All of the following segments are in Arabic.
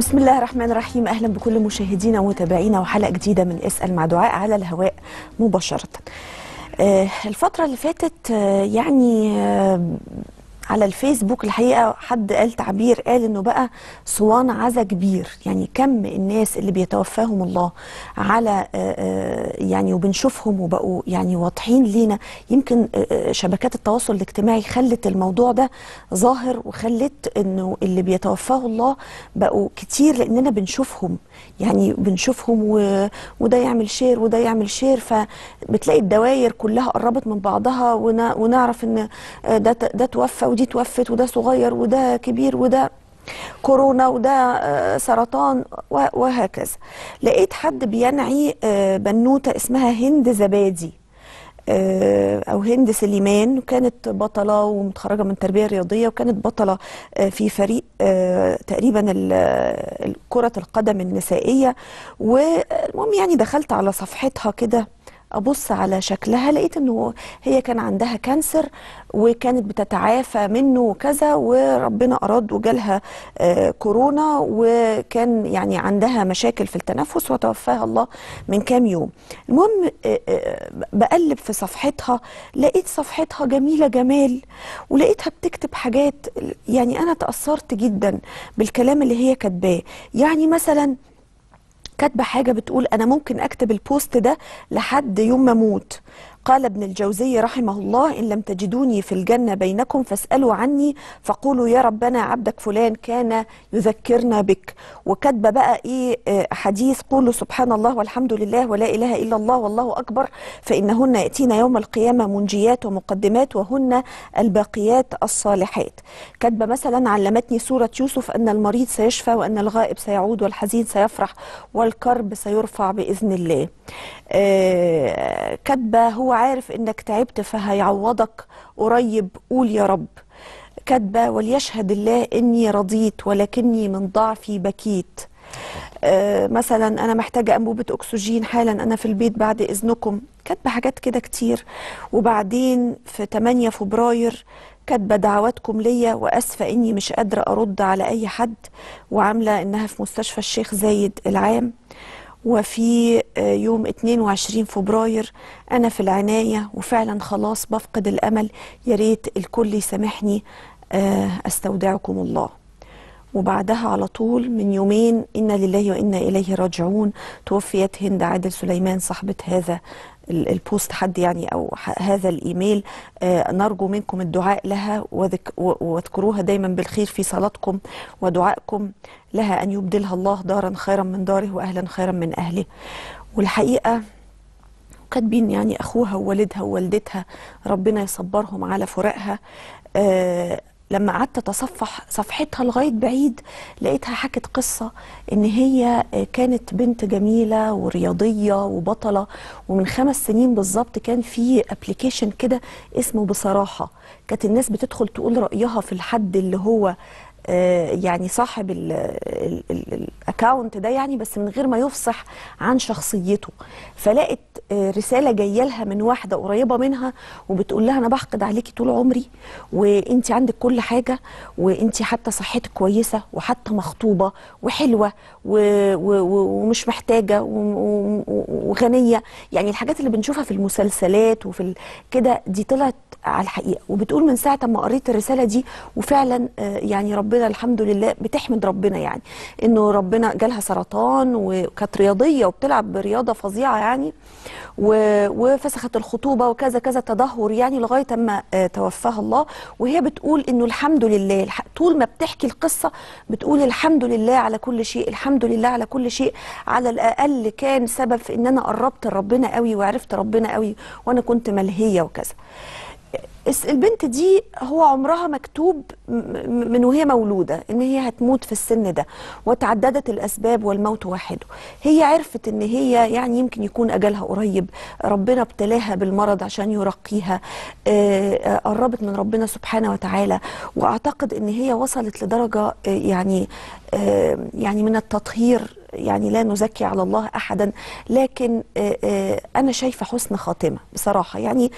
بسم الله الرحمن الرحيم. أهلا بكل مشاهدينا ومتابعينا وحلقة جديدة من اسأل مع دعاء على الهواء مباشرة. الفترة اللي فاتت على الفيسبوك الحقيقة حد قال تعبير، قال انه بقى صوان عزا كبير، يعني كم الناس اللي بيتوفاهم الله على وبنشوفهم وبقوا يعني واضحين لينا. يمكن شبكات التواصل الاجتماعي خلت الموضوع ده ظاهر، وخلت انه اللي بيتوفاه الله بقوا كتير لاننا بنشوفهم، يعني بنشوفهم وده يعمل شير وده يعمل شير، فبتلاقي الدوائر كلها قربت من بعضها، ونعرف ان ده توفى ودي توفت وده صغير وده كبير وده كورونا وده سرطان وهكذا. لقيت حد بينعي بنوتة اسمها هند زبادي أو هند سليمان، وكانت بطلة ومتخرجة من تربية رياضية، وكانت بطلة في فريق تقريبا كرة القدم النسائية. والمهم يعني دخلت على صفحتها كده أبص على شكلها، لقيت أنه هي كان عندها كانسر وكانت بتتعافى منه وكذا، وربنا أراد وجالها كورونا، وكان يعني عندها مشاكل في التنفس وتوفاها الله من كام يوم. المهم بقلب في صفحتها، لقيت صفحتها جميلة جمال، ولقيتها بتكتب حاجات يعني أنا تأثرت جدا بالكلام اللي هي كاتباه. يعني مثلا كاتبه حاجه بتقول انا ممكن اكتب البوست ده لحد يوم ما اموت. قال ابن الجوزي رحمه الله: إن لم تجدوني في الجنة بينكم فاسألوا عني فقولوا يا ربنا عبدك فلان كان يذكرنا بك. وكاتبه بقى ايه حديث: قولوا سبحان الله والحمد لله ولا إله إلا الله والله أكبر فإنهن يأتين يوم القيامة منجيات ومقدمات وهن الباقيات الصالحات. كاتبه مثلا: علمتني سورة يوسف أن المريض سيشفى وأن الغائب سيعود والحزين سيفرح والكرب سيرفع بإذن الله. كاتبه: هو عارف انك تعبت فهيعوضك قريب، قول يا رب. كاتبه: وليشهد الله اني رضيت ولكني من ضعفي بكيت. مثلا انا محتاجه انبوبه اكسجين حالا، انا في البيت بعد اذنكم. كاتبه حاجات كده كتير. وبعدين في 8 فبراير كاتبه: دعواتكم ليا واسفه اني مش قادره ارد على اي حد، وعامله انها في مستشفى الشيخ زايد العام. وفي يوم 22 فبراير أنا في العناية وفعلا خلاص بفقد الأمل، يا ريت الكل يسامحني، أستودعكم الله. وبعدها على طول من يومين: إنا لله وإنا إليه راجعون، توفيت هند عادل سليمان صاحبة هذا البوست، حد يعني أو هذا الإيميل. نرجو منكم الدعاء لها واذكروها دايما بالخير في صلاتكم ودعائكم لها، أن يبدلها الله دارا خيرا من داره وأهلا خيرا من أهله. والحقيقة كاتبين يعني أخوها ووالدها ووالدتها ربنا يصبرهم على فراقها. لما قعدت اتصفح صفحتها لغايه بعيد لقيتها حكت قصه ان هي كانت بنت جميله ورياضيه وبطله، ومن 5 سنين بالظبط كان في ابلكيشن كده اسمه بصراحه، كانت الناس بتدخل تقول رايها في الحد اللي هو يعني صاحب الاكاونت ده، يعني بس من غير ما يفصح عن شخصيته. فلقت رساله جايه لها من واحده قريبه منها وبتقول لها: انا بحقد عليكي طول عمري، وانتي عندك كل حاجه، وانتي حتى صحتك كويسه وحتى مخطوبه وحلوه ومش محتاجه وغنيه. يعني الحاجات اللي بنشوفها في المسلسلات وفي كده دي طلعت على الحقيقه. وبتقول من ساعه ما قريت الرساله دي وفعلا يعني ربنا الحمد لله بتحمد ربنا، يعني انه ربنا جالها سرطان وكانت رياضيه وبتلعب برياضه فظيعه يعني، وفسخت الخطوبه وكذا كذا تدهور يعني لغايه اما توفاها الله. وهي بتقول انه الحمد لله، طول ما بتحكي القصه بتقول الحمد لله على كل شيء، الحمد لله على كل شيء، على الاقل كان سبب في ان انا قربت لربنا قوي وعرفت ربنا قوي وانا كنت ملهيه وكذا. البنت دي هو عمرها مكتوب من وهي مولودة ان هي هتموت في السن ده، وتعددت الاسباب والموت واحده. هي عرفت ان هي يعني يمكن يكون اجلها قريب، ربنا ابتلاها بالمرض عشان يرقيها، قربت من ربنا سبحانه وتعالى. واعتقد ان هي وصلت لدرجة يعني من التطهير يعني لا نزكي على الله أحدا، لكن أنا شايفة حسن خاتمة بصراحة. يعني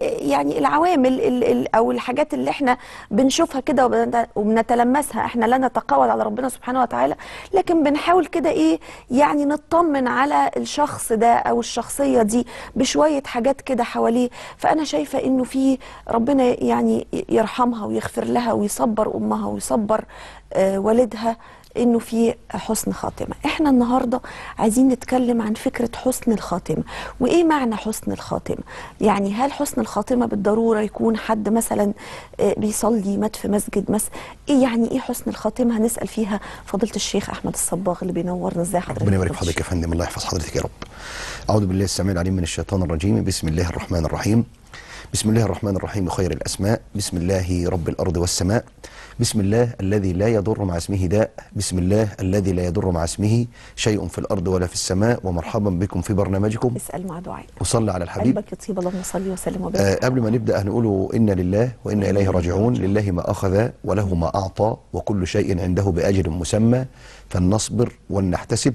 العوامل أو الحاجات اللي احنا بنشوفها كده وبنتلمسها، احنا لا نتقاعد على ربنا سبحانه وتعالى، لكن بنحاول كده ايه يعني نطمن على الشخص ده أو الشخصية دي بشوية حاجات كده حواليه. فأنا شايفة إنه في ربنا يعني يرحمها ويغفر لها ويصبر أمها ويصبر والدها، انه في حسن خاتمه. احنا النهارده عايزين نتكلم عن فكره حسن الخاتمه، وايه معنى حسن الخاتمه؟ يعني هل حسن الخاتمه بالضروره يكون حد مثلا بيصلي مات في مسجد مثلا؟ ايه يعني ايه حسن الخاتمه؟ هنسال فيها فضيله الشيخ احمد الصباغ اللي بينورنا. ازاي حضرتك؟ ربنا يبارك في حضرتك يا فندم، الله يحفظ حضرتك يا رب. اعوذ بالله السميع العليم من الشيطان الرجيم. بسم الله الرحمن الرحيم. بسم الله الرحمن الرحيم خير الاسماء. بسم الله رب الارض والسماء. بسم الله الذي لا يضر مع اسمه داء. بسم الله الذي لا يضر مع اسمه شيء في الارض ولا في السماء. ومرحبا بكم في برنامجكم اسال مع دعاء. وصلي على الحبيب. قلبك يطيب، اللهم صل وسلم وبارك. قبل ما نبدا هنقول انا لله وانا اليه راجعون. لله ما اخذ وله ما اعطى وكل شيء عنده باجل مسمى، فلنصبر ولنحتسب.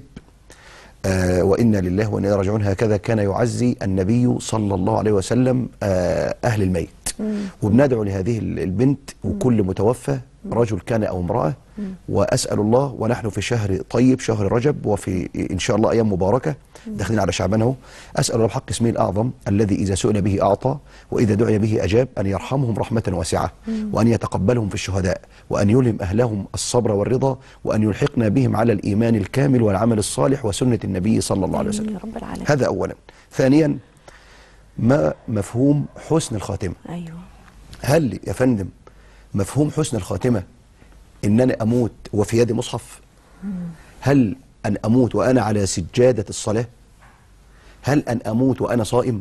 وإنا لله وإنا إليه راجعون. هكذا كان يعزي النبي صلى الله عليه وسلم أهل الميت. وبندعو لهذه البنت وكل متوفى رجل كان أو امرأة. وأسأل الله ونحن في شهر طيب، شهر رجب، وفي إن شاء الله أيام مباركة داخلين على شعبان اهو. أسأل الله بحق اسمه الأعظم الذي إذا سئل به أعطى وإذا دعي به أجاب، أن يرحمهم رحمة واسعة، وأن يتقبلهم في الشهداء، وأن يلهم أهلهم الصبر والرضا، وأن يلحقنا بهم على الإيمان الكامل والعمل الصالح وسنة النبي صلى الله عليه وسلم. رب العالمين. هذا أولا. ثانيا، ما مفهوم حسن الخاتمة؟ أيوه. هل يا فندم مفهوم حسن الخاتمة إن أنا أموت وفي يدي مصحف؟ هل أن أموت وأنا على سجادة الصلاة؟ هل أن أموت وأنا صائم؟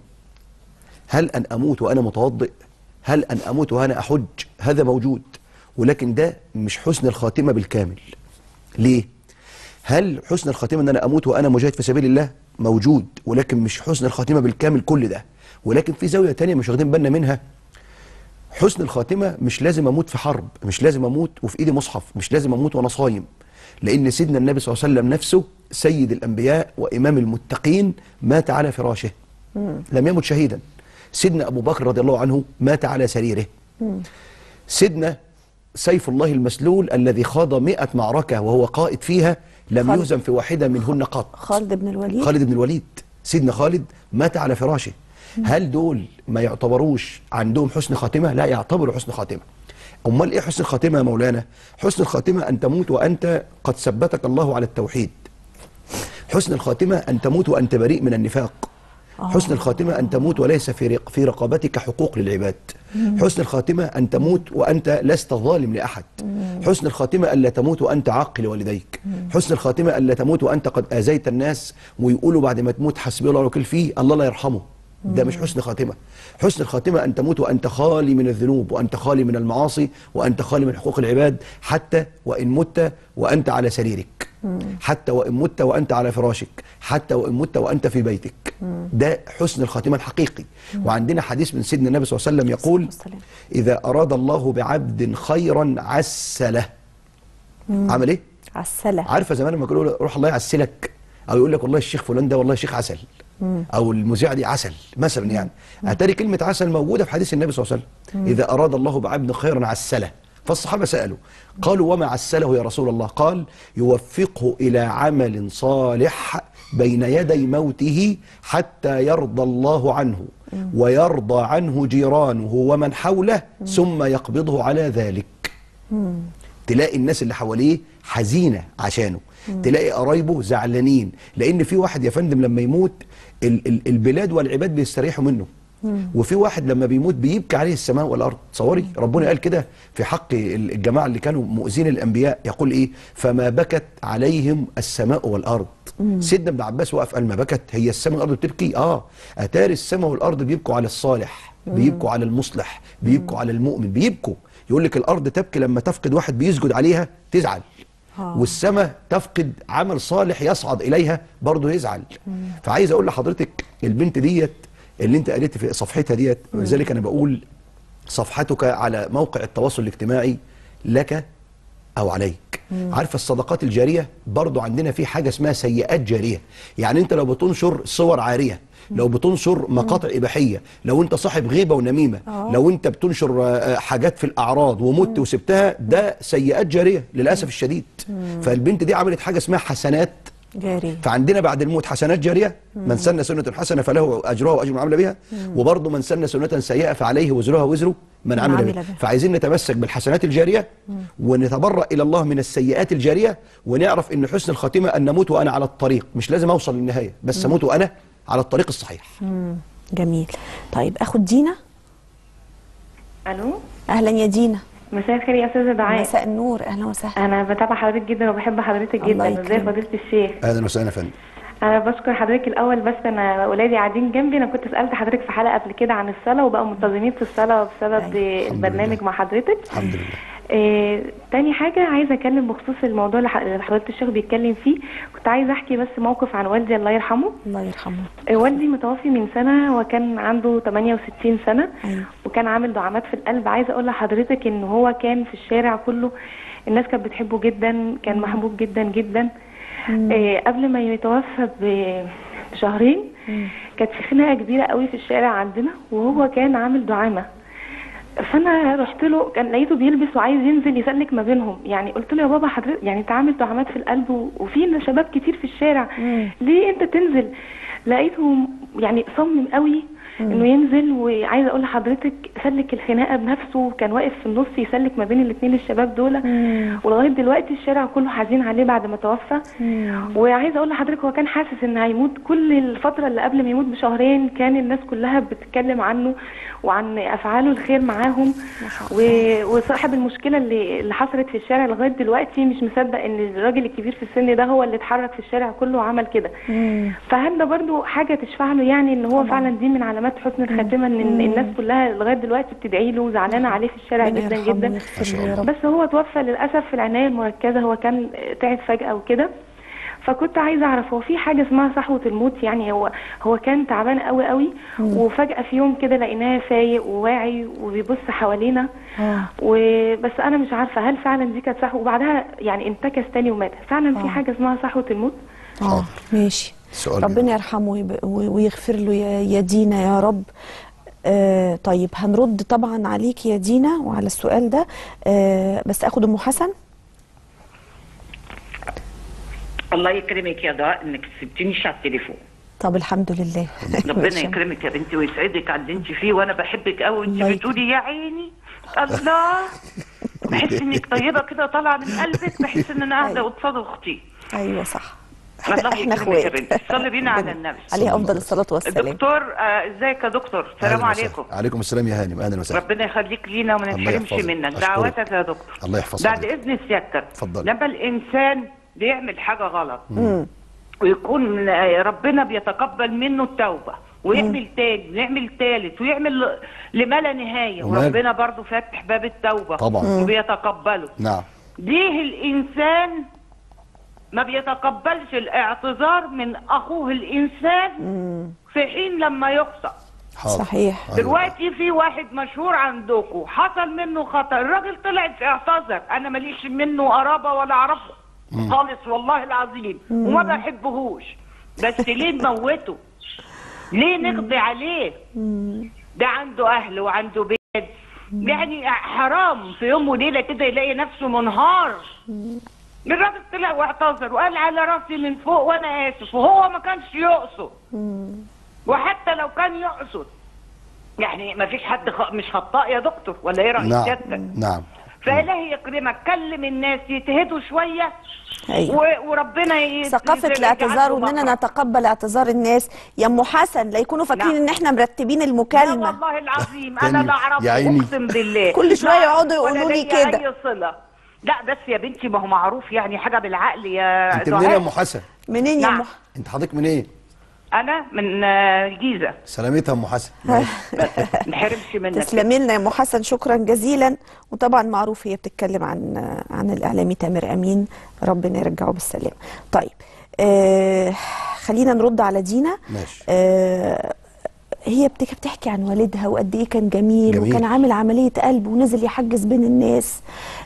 هل أن أموت وأنا متوضئ؟ هل أن أموت وأنا أحج؟ هذا موجود، ولكن ده مش حسن الخاتمة بالكامل. ليه؟ هل حسن الخاتمة أن أنا أموت وأنا مجاهد في سبيل الله؟ موجود، ولكن مش حسن الخاتمة بالكامل كل ده. ولكن في زاوية تانية مش واخدين بالنا منها. حسن الخاتمة مش لازم أموت في حرب، مش لازم أموت وفي إيدي مصحف، مش لازم أموت وأنا صايم. لأن سيدنا النبي صلى الله عليه وسلم نفسه سيد الأنبياء وإمام المتقين مات على فراشه، لم يمت شهيدا. سيدنا أبو بكر رضي الله عنه مات على سريره. سيدنا سيف الله المسلول الذي خاض 100 معركة وهو قائد فيها لم يهزم في واحدة منهن قط. خالد بن الوليد. خالد بن الوليد، سيدنا خالد مات على فراشه. هل دول ما يعتبروش عندهم حسن خاتمة؟ لا، يعتبروا حسن خاتمة. أمال إيه حسن الخاتمة يا مولانا؟ حسن الخاتمة أن تموت وأنت قد ثبتك الله على التوحيد. حسن الخاتمة أن تموت وأنت بريء من النفاق. حسن الخاتمة أن تموت وليس في رقبتك حقوق للعباد. حسن الخاتمة أن تموت وأنت لست ظالم لأحد. حسن الخاتمة ألا تموت وأنت عاق لوالديك. حسن الخاتمة ألا تموت وأنت قد آذيت الناس ويقولوا بعد ما تموت حسبي الله ونعم فيه، الله لا يرحمه. ده مش حسن خاتمة. حسن الخاتمة أن تموت وأنت خالي من الذنوب، وأنت خالي من المعاصي، وأنت خالي من حقوق العباد، حتى وإن مت وأنت على سريرك، حتى وإن مت وأنت على فراشك، حتى وإن مت وأنت في بيتك. ده حسن الخاتمة الحقيقي. وعندنا حديث من سيدنا النبي صلى الله عليه وسلم يقول: إذا أراد الله بعبد خيرا عسله. عمل إيه؟ عسله. عارفة زمان لما يقولوا روح الله يعسلك، أو يقول لك والله الشيخ فلان ده والله شيخ عسل، أو المذيعة دي عسل مثلا. يعني أتاري كلمة عسل موجودة في حديث النبي صلى الله عليه وسلم. إذا أراد الله بعبد خيرا عسله. فالصحابة سألوا قالوا: وما عسله يا رسول الله؟ قال: يوفقه إلى عمل صالح بين يدي موته حتى يرضى الله عنه ويرضى عنه جيرانه ومن حوله ثم يقبضه على ذلك. تلاقي الناس اللي حواليه حزينة عشانه، تلاقي قرايبه زعلانين، لأن في واحد يا فندم لما يموت البلاد والعباد بيستريحوا منه، وفي واحد لما بيموت بيبكي عليه السماء والأرض. تصوري ربنا قال كده في حق الجماعة اللي كانوا مؤذين الأنبياء، يقول إيه؟ فما بكت عليهم السماء والأرض. سيدنا ابن عباس وقف قال: ما بكت؟ هي السماء والأرض بتبكي؟ أتاري السماء والأرض بيبكوا على الصالح، بيبكوا على المصلح، بيبكوا على المؤمن، بيبكوا. يقول لك الأرض تبكي لما تفقد واحد بيسجد عليها تزعل، والسماء تفقد عمل صالح يصعد إليها برضه يزعل. فعايز أقول لحضرتك البنت ديت اللي انت قالت في صفحتها ديت، ولذلك أنا بقول صفحتك على موقع التواصل الاجتماعي لك أو عليك. عارفه الصدقات الجاريه برضو عندنا في حاجه اسمها سيئات جاريه. يعني انت لو بتنشر صور عاريه، لو بتنشر مقاطع اباحيه، لو انت صاحب غيبه ونميمه، لو انت بتنشر حاجات في الاعراض ومت وسبتها، ده سيئات جاريه للاسف الشديد. فالبنت دي عملت حاجه اسمها حسنات جارية. فعندنا بعد الموت حسنات جاريه، من سن سنه حسنه فله اجرها واجر من عمل بها، وبرضه من سن سنه سيئه فعليه وزرها وزر من عمل بها. فعايزين نتمسك بالحسنات الجاريه ونتبرأ الى الله من السيئات الجاريه، ونعرف ان حسن الخاتمه ان نموت وانا على الطريق، مش لازم اوصل للنهايه بس اموت وانا على الطريق الصحيح. جميل. طيب اخد دينا. الو، اهلا يا دينا. مساء الخير يا استاذه دعاء. مساء النور، اهلا وسهلا. انا بتابع حضرتك جدا وبحب حضرتك جدا. ازي فضيله الشيخ؟ اهلا وسهلا يا فندم. انا بشكر حضرتك الاول، بس انا ولادي قاعدين جنبي. انا كنت سالت حضرتك في حلقه قبل كده عن الصلاه وبقوا منتظمين في الصلاه بسبب البرنامج مع حضرتك. الحمد لله. تاني حاجه عايزه اتكلم بخصوص الموضوع اللي حضرتك الشيخ بيتكلم فيه. كنت عايزه احكي بس موقف عن والدي الله يرحمه. الله يرحمه. والدي متوفي من سنه وكان عنده 68 سنه. أيوه. وكان عامل دعامات في القلب. عايزه اقول لحضرتك ان هو كان في الشارع كله الناس كانت بتحبه جدا، كان محبوب جدا جدا. قبل ما يتوفى بشهرين كانت في خناقه كبيره قوي في الشارع عندنا، وهو كان عامل دعامه. فانا رحت له، كان لقيته بيلبس وعايز ينزل يسلك ما بينهم. يعني قلت له يا بابا حضرتك يعني انت عامل دعامات في القلب وفي شباب كتير في الشارع، ليه انت تنزل؟ لقيته يعني صمم قوي انه ينزل. وعايزه اقول لحضرتك سلك الخناقه بنفسه، كان واقف في النص يسلك ما بين الاثنين الشباب دول. ولغايه دلوقتي الشارع كله حزين عليه بعد ما توفى. وعايزه اقول لحضرتك هو كان حاسس ان هيموت. كل الفتره اللي قبل ما يموت بشهرين كان الناس كلها بتتكلم عنه وعن افعاله الخير معاهم. وصاحب المشكله اللي حصلت في الشارع لغايه دلوقتي مش مصدق ان الراجل الكبير في السن ده هو اللي اتحرك في الشارع كله وعمل كده. فهل ده برضو حاجه تشفع له؟ يعني ان هو فعلا دي من علامات حسن الخاتمه، ان الناس كلها لغايه دلوقتي بتدعي له وزعلانه عليه في الشارع جدا جدا. بس هو توفى للاسف في العنايه المركزه. هو كان تعب فجاه وكده. فكنت عايزه اعرف هو في حاجه اسمها صحوه الموت؟ يعني هو كان تعبان قوي قوي وفجاه في يوم كده لقيناه فايق وواعي وبيبص حوالينا. وبس انا مش عارفه هل فعلا دي كانت صحوه وبعدها يعني انتكس تاني ومات. فعلا في حاجه اسمها صحوه الموت؟ ماشي. ربنا يرحمه ويغفر له يا دينا يا رب. طيب هنرد طبعا عليك يا دينا وعلى السؤال ده. بس اخد ام حسن. الله يكرمك يا دعاء انك سبتنيش على التليفون. طب الحمد لله. ربنا يكرمك يا بنتي ويسعدك على اللي انت فيه، وانا بحبك قوي وانت بتقولي يا عيني الله. بحس انك طيبه كده طالعه من قلبك، بحس ان انا قاعده قصاد اختي. ايوه صح. احنا اخوات يا بنتي. صلي بينا على النبي عليه افضل الصلاه والسلام. دكتور ازيك يا دكتور؟ السلام عليكم. عليكم السلام يا هانم، اهلا وسهلا. ربنا يخليك لينا وما نتحرمش منك. دعواتك يا دكتور. الله يحفظك. بعد اذن سيادتك، اتفضل. لما الانسان بيعمل حاجه غلط ويكون ربنا بيتقبل منه التوبه ويعمل تاني ويعمل تالت ويعمل لما لا نهايه، وربنا برضه فاتح باب التوبه طبعا وبيتقبله. نعم. ليه الانسان ما بيتقبلش الاعتذار من اخوه الانسان في حين لما يخطأ؟ صحيح. دلوقتي في واحد مشهور عندكم حصل منه خطأ، الراجل طلع اعتذر. انا ماليش منه قرابه ولا اعرفه خالص والله العظيم وما بحبهوش، بس ليه نموته؟ ليه نقضي عليه؟ ده عنده اهل وعنده بيت. يعني حرام في يوم وليله كده يلاقي نفسه منهار. الراجل طلع واعتذر وقال على راسي من فوق وانا اسف، وهو ما كانش يقصد. وحتى لو كان يقصد يعني ما فيش حد مش خطاء يا دكتور، ولا ايه رايك سيادتك؟ نعم. فإلهي يكرمك كلم الناس يتهدوا شويه. أيوة. وربنا ثقافه الاعتذار واننا نتقبل اعتذار الناس. يا ام حسن لا يكونوا فاكرين ان احنا مرتبين المكالمه. لا والله العظيم انا لا اعرفه اقسم بالله. كل شويه يقعدوا يقولوا لي كده. اي صله. لا بس يا بنتي ما هو معروف يعني حاجه بالعقل يا انت منين يا ام حسن؟ منين يا ام؟ انت حضرتك منين؟ انا من الجيزه. سلامتها ام حسن. ما نحرمش منك. تسلمي لنا يا ام حسن، شكرا جزيلا. وطبعا معروف هي بتتكلم عن الاعلامي تامر امين، ربنا يرجعه بالسلامه. طيب خلينا نرد على دينا. ماشي. هي بتحكي عن والدها وقد ايه كان جميل وكان عامل عمليه قلب ونزل يحجز بين الناس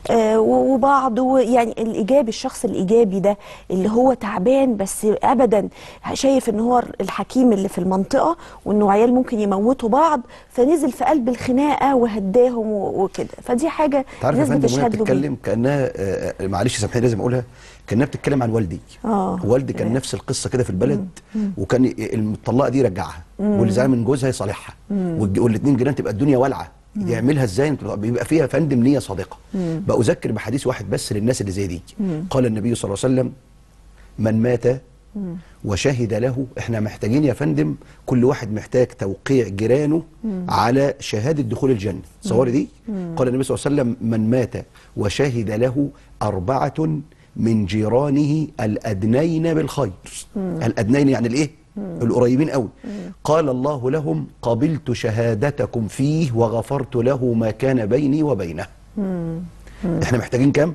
وبعض، يعني الايجابي، الشخص الايجابي ده اللي هو تعبان بس ابدا شايف ان هو الحكيم اللي في المنطقه وانه عيال ممكن يموتوا بعض، فنزل في قلب الخناقه وهداهم وكده. فدي حاجه الناس بتشهد له. بتتكلم كانها معلش سامحيني لازم اقولها، كانها بتتكلم عن والدي. والدي كان نفس القصه كده في البلد، وكان المطلقه دي يرجعها واللي زعل من جوزها يصالحها، والاثنين جيران تبقى الدنيا والعه. يعملها ازاي؟ بيبقى فيها فندم نيه صادقه. بأذكر بحديث واحد بس للناس اللي زي دي. قال النبي صلى الله عليه وسلم: من مات وشهد له، احنا محتاجين يا فندم، كل واحد محتاج توقيع جيرانه على شهاده دخول الجنه. تصوري دي؟ قال النبي صلى الله عليه وسلم: من مات وشهد له 4 من جيرانه الأدنين بالخير. الأدنين يعني الإيه؟ القريبين قوي. قال الله لهم: قبلت شهادتكم فيه وغفرت له ما كان بيني وبينه. احنا محتاجين كام؟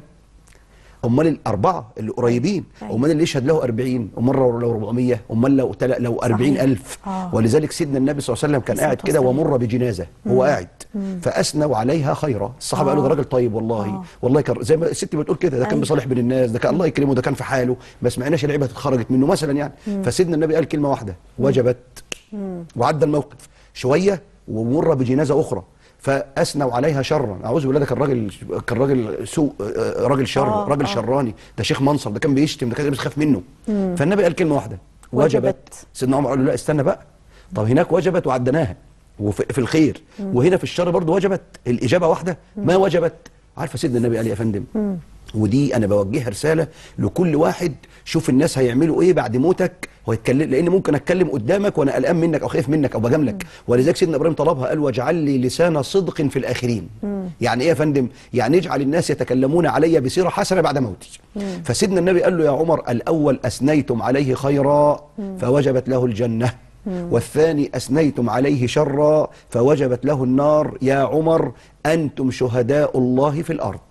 امال ال4 اللي قريبين، امال اللي يشهد له 40، امال لو 400، امال لو 40,000. ولذلك سيدنا النبي صلى الله عليه وسلم كان قاعد كده ومر بجنازه، هو قاعد فاثنوا عليها خيرا. الصحابه قالوا: ده راجل طيب والله، والله كان زي ما الست بتقول كده، ده كان بيصالح بين الناس، ده كان الله يكرمه، ده كان في حاله، ما سمعناش العيبه اتخرجت منه مثلا يعني. فسيدنا النبي قال كلمه واحده: وجبت. وعدى الموقف شويه ومر بجنازه اخرى فاثنوا عليها شرا. اعوذ بالله، ده كان راجل سوء، راجل شر، راجل شراني، ده شيخ منصر، ده كان بيشتم، ده كان بيخاف منه. فالنبي قال كلمه واحده: وجبت. سيدنا عمر قال له: لا استنى بقى، طب هناك وجبت وعدناها وفي الخير، وهنا في الشر برضه وجبت، الاجابه واحده، ما وجبت. عارفه سيدنا النبي قال يا فندم، ودي انا بوجهها رساله لكل واحد: شوف الناس هيعملوا ايه بعد موتك وهيتكلم، لان ممكن اتكلم قدامك وانا قلقان منك او خايف منك او بجاملك. ولذلك سيدنا ابراهيم طلبها، قال: واجعل لي لسان صدق في الاخرين. يعني ايه يا فندم؟ يعني اجعل الناس يتكلمون علي بسيره حسنه بعد موتي. فسيدنا النبي قال له: يا عمر، الاول اثنيتم عليه خيرا فوجبت له الجنه، والثاني أثنيتم عليه شرا فوجبت له النار. يا عمر، أنتم شهداء الله في الأرض.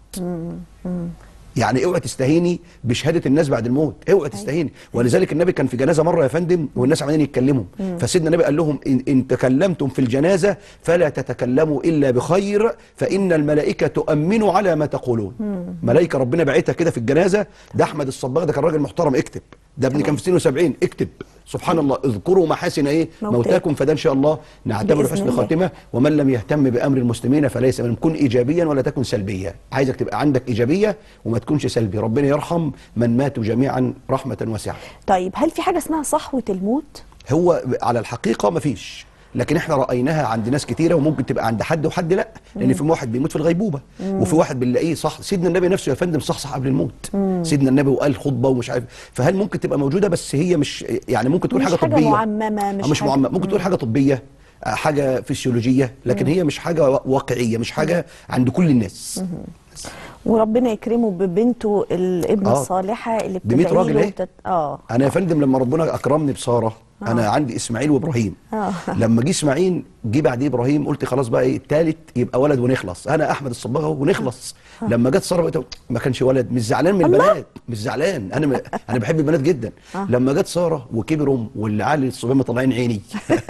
يعني اوعى تستهيني بشهاده الناس بعد الموت، اوعى تستهيني. ولذلك النبي كان في جنازه مره يا فندم والناس عمالين يتكلموا، فسيدنا النبي قال لهم: إن تكلمتم في الجنازه فلا تتكلموا الا بخير، فان الملائكه تؤمن على ما تقولون. ملائكه ربنا بعتها كده في الجنازه. ده احمد الصباغ، ده كان راجل محترم، اكتب. ده ابني كان في سنه 70، اكتب. سبحان الله، اذكروا محاسن ايه موتاكم، فده ان شاء الله نعتبر حسن خاتمه. ومن لم يهتم بامر المسلمين فليس منهم. كن ايجابيا ولا تكن سلبيا. عايزك تبقى عندك ايجابيه وما تكونش سلبي. ربنا يرحم من ماتوا جميعا رحمه واسعه. طيب، هل في حاجه اسمها صحوه الموت؟ هو على الحقيقه ما فيش، لكن احنا رايناها عند ناس كتيره، وممكن تبقى عند حد وحد لا، لان في واحد بيموت في الغيبوبه، وفي واحد بنلاقيه صح. سيدنا النبي نفسه يا فندم صح قبل الموت. سيدنا النبي وقال خطبه ومش عارف. فهل ممكن تبقى موجوده؟ بس هي مش يعني، ممكن تقول حاجه طبيه، معممه، مش معممه، ممكن تقول حاجه طبيه، حاجه فسيولوجيه، لكن هي مش حاجه واقعيه، مش حاجه عند كل الناس. وربنا يكرمه ببنته الابن الصالحه اللي ب100 راجل ايه؟ انا يا فندم فندم لما ربنا اكرمني بساره، انا عندي اسماعيل وابراهيم. لما جه اسماعيل جه بعديه ابراهيم، قلت خلاص بقى ايه، الثالث يبقى ولد ونخلص، انا احمد الصباغه ونخلص. لما جت ساره ما كانش ولد، مش زعلان من البنات، مش زعلان، انا بحب البنات جدا. لما جت ساره وكبروا والعيال الصبيان مطلعين عيني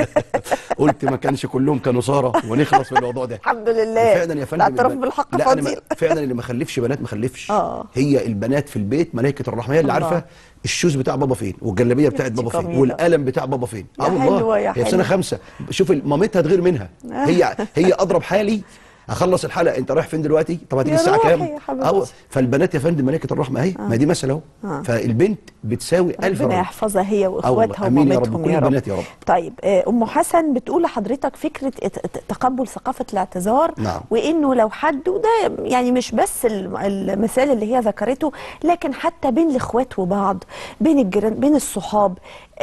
قلت ما كانش كلهم كانوا ساره، ونخلص من الموضوع ده. الحمد لله، فعلا يا فندم الاعتراف بالحق فضيل. فعلا اللي ما خلفش بنات ما خلفش. هي البنات في البيت ملائكه الرحمه، هي اللي عارفه الشوز بتاع بابا فين، والجلابيه بتاعت بابا فين، والقلم بتاع بابا فين. والله هي في سنه 5، شوف مامتها تغير منها. هي اضرب حالي، اخلص الحلقه، انت رايح فين دلوقتي؟ طب هتيجي الساعه كام؟ فالبنات يا فندم ملائكه الرحمه اهي، ما دي مثل اهو. فالبنت بتساوي 1000 ربنا يحفظها هي واخواتها ومامتهم يا رب. يا رب. طيب، ام حسن بتقول لحضرتك فكره تقبل ثقافه الاعتذار. نعم. وانه لو حد، وده يعني مش بس المثال اللي هي ذكرته، لكن حتى بين الاخوات وبعض، بين الجيران، بين الصحاب،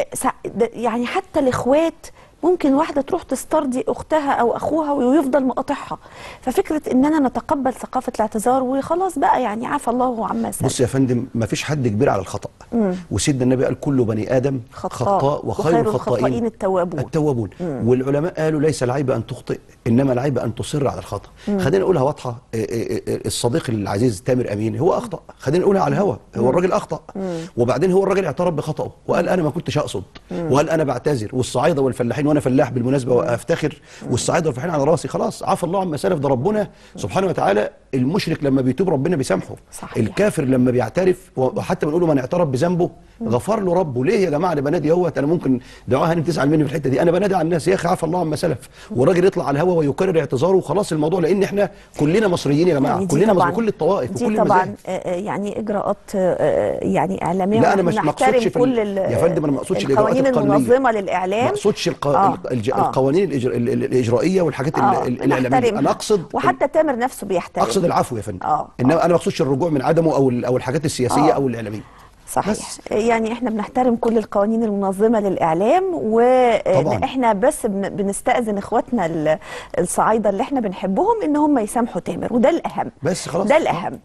يعني حتى الاخوات ممكن واحدة تروح تسترضي أختها أو أخوها ويفضل مقاطعها. ففكرة إننا نتقبل ثقافة الاعتذار وخلاص بقى، يعني عفى الله عما سلف. بص يا فندم، ما فيش حد كبير على الخطأ. وسيدنا النبي قال كل بني آدم خطاء وخير الخطائين التوابون. والعلماء قالوا ليس العيب أن تخطئ، إنما العيب أن تصر على الخطأ. خلينا نقولها واضحة. الصديق العزيز تامر أمين هو أخطأ، خلينا نقولها على الهوا، هو الراجل أخطأ، وبعدين هو الراجل اعترف بخطأه وقال أنا ما كنتش أقصد، وقال أنا بعتذر. والصعايدة والفلاحين وانا فلاح بالمناسبه وافتخر، والصعايده والفلاحين على راسي، خلاص عفى الله عما سلف. ده ربنا سبحانه وتعالى المشرك لما بيتوب ربنا بيسامحه، صحيح. الكافر لما بيعترف، وحتى بنقول له من اعترف بذنبه غفر له ربه. ليه يا جماعه؟ انا بنادي اهوت، انا ممكن دعاء هانم تزعل مني في الحته دي، انا بنادي على الناس يا اخي عفى الله عما سلف، والراجل يطلع على الهوا ويكرر اعتذاره وخلاص الموضوع. لان احنا كلنا مصريين يا جماعه، يعني كلنا مصريين، كل الطوائف دي وكل طبعا المذاهب. يعني اجراءات يعني اعلاميه. لا انا مش نحترم مقصودش كل يا فندم، انا ما اقصدش الاجراءات القوانين القانونيه، المنظمه للاعلام، ما اقصدش القوانين الاجرائيه والحاجات الاعلاميه، انا اقصد وحتى تامر نفسه بيحترم، اقصد العفو يا فندم. انما انا ما اقصدش الرجوع من عدمه او الحاجات السياسيه او الاعلاميه. صحيح. بس. يعني احنا بنحترم كل القوانين المنظمه للاعلام، واحنا بس بنستأذن اخواتنا الصعايده اللي احنا بنحبهم ان هم يسامحوا تامر، وده الاهم. بس خلاص ده الاهم.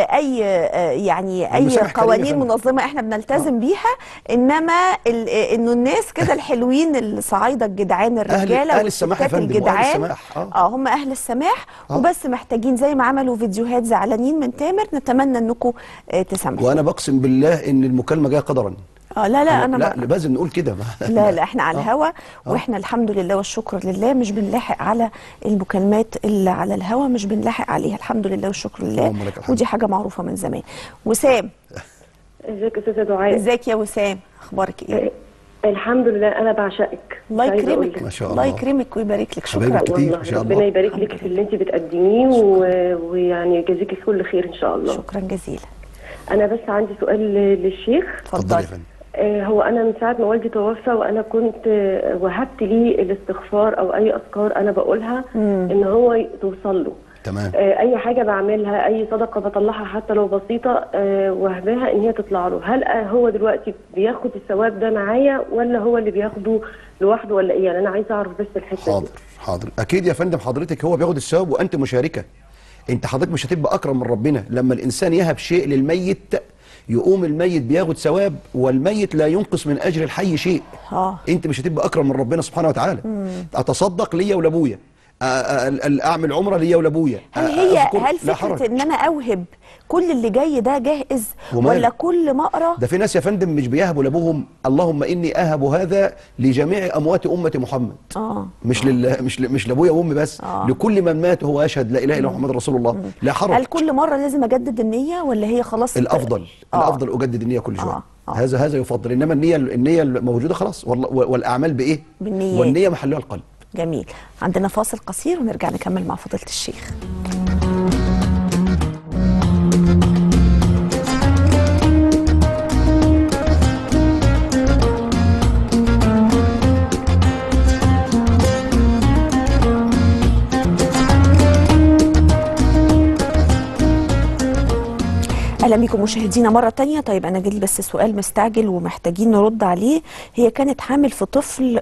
اي قوانين منظمه احنا بنلتزم بيها، انما انه الناس كده الحلوين الصعايده الجدعان الرجاله أهل السماح يا فندم، الجدعان هم اهل السماح وبس محتاجين زي ما عملوا فيديوهات زعلانين من تامر، نتمنى انكم تسامحوا. وانا بقسم بالله ان المكالمه جايه قدرا. لا انا لا لازم نقول كده. لا احنا على الهوا، واحنا الحمد لله والشكر لله مش بنلاحق على المكالمات اللي على الهوا، مش بنلاحق عليها الحمد لله والشكر لله، ودي حاجه معروفه من زمان. وسام، ازيك يا استاذه دعاء؟ ازيك يا وسام، اخبارك ايه؟ الحمد لله، انا بعشقك. الله يكرمك، ما شاء الله، الله يكرمك ويبارك لك. شكرا والله، ما شاء الله. ربنا يبارك لك في اللي انت بتقدميه ويعني يجازيكي كل خير ان شاء الله. شكرا جزيلا. انا بس عندي سؤال للشيخ. اتفضل يا فندم. هو انا من ساعه ما والدي توفى وانا كنت وهبت لي الاستغفار او اي اذكار انا بقولها ان هو توصل له. تمام. اي حاجه بعملها، اي صدقه بطلعها حتى لو بسيطه وهبها ان هي تطلع له. هل هو دلوقتي بياخد الثواب ده معايا ولا هو اللي بياخده لوحده ولا ايه؟ يعني انا عايزه اعرف بس الحته دي. حاضر اكيد يا فندم، حضرتك هو بياخد الثواب وانت مشاركه. انت حضرتك مش هتبقى اكرم من ربنا لما الانسان يهب شيء للميت يقوم الميت بياخد ثواب والميت لا ينقص من اجر الحي شيء. انت مش هتبقى اكرم من ربنا سبحانه وتعالى. اتصدق ليا ولابويا، اعمل عمره ليا ولابويا. هل فكره ان انا اوهب كل اللي جاي ده جائز ولا كل ما اقرا؟ ده في ناس يا فندم مش بيهبوا لابوهم اللهم اني اهب هذا لجميع اموات امه محمد. مش لابويا وامي بس، لكل من مات وهو يشهد لا اله الا محمد رسول الله. لا حرج. هل كل مره لازم اجدد النيه ولا هي خلاص؟ الافضل اجدد النيه كل شويه. هذا يفضل، انما النيه الموجوده خلاص. والاعمال بايه؟ بالنية. والنيه محلها القلب. جميل. عندنا فاصل قصير ونرجع نكمل مع فضيلة الشيخ. اهلا بكم مشاهدينا مره تانية. طيب انا جالي بس سؤال مستعجل ومحتاجين نرد عليه. هي كانت حامل في طفل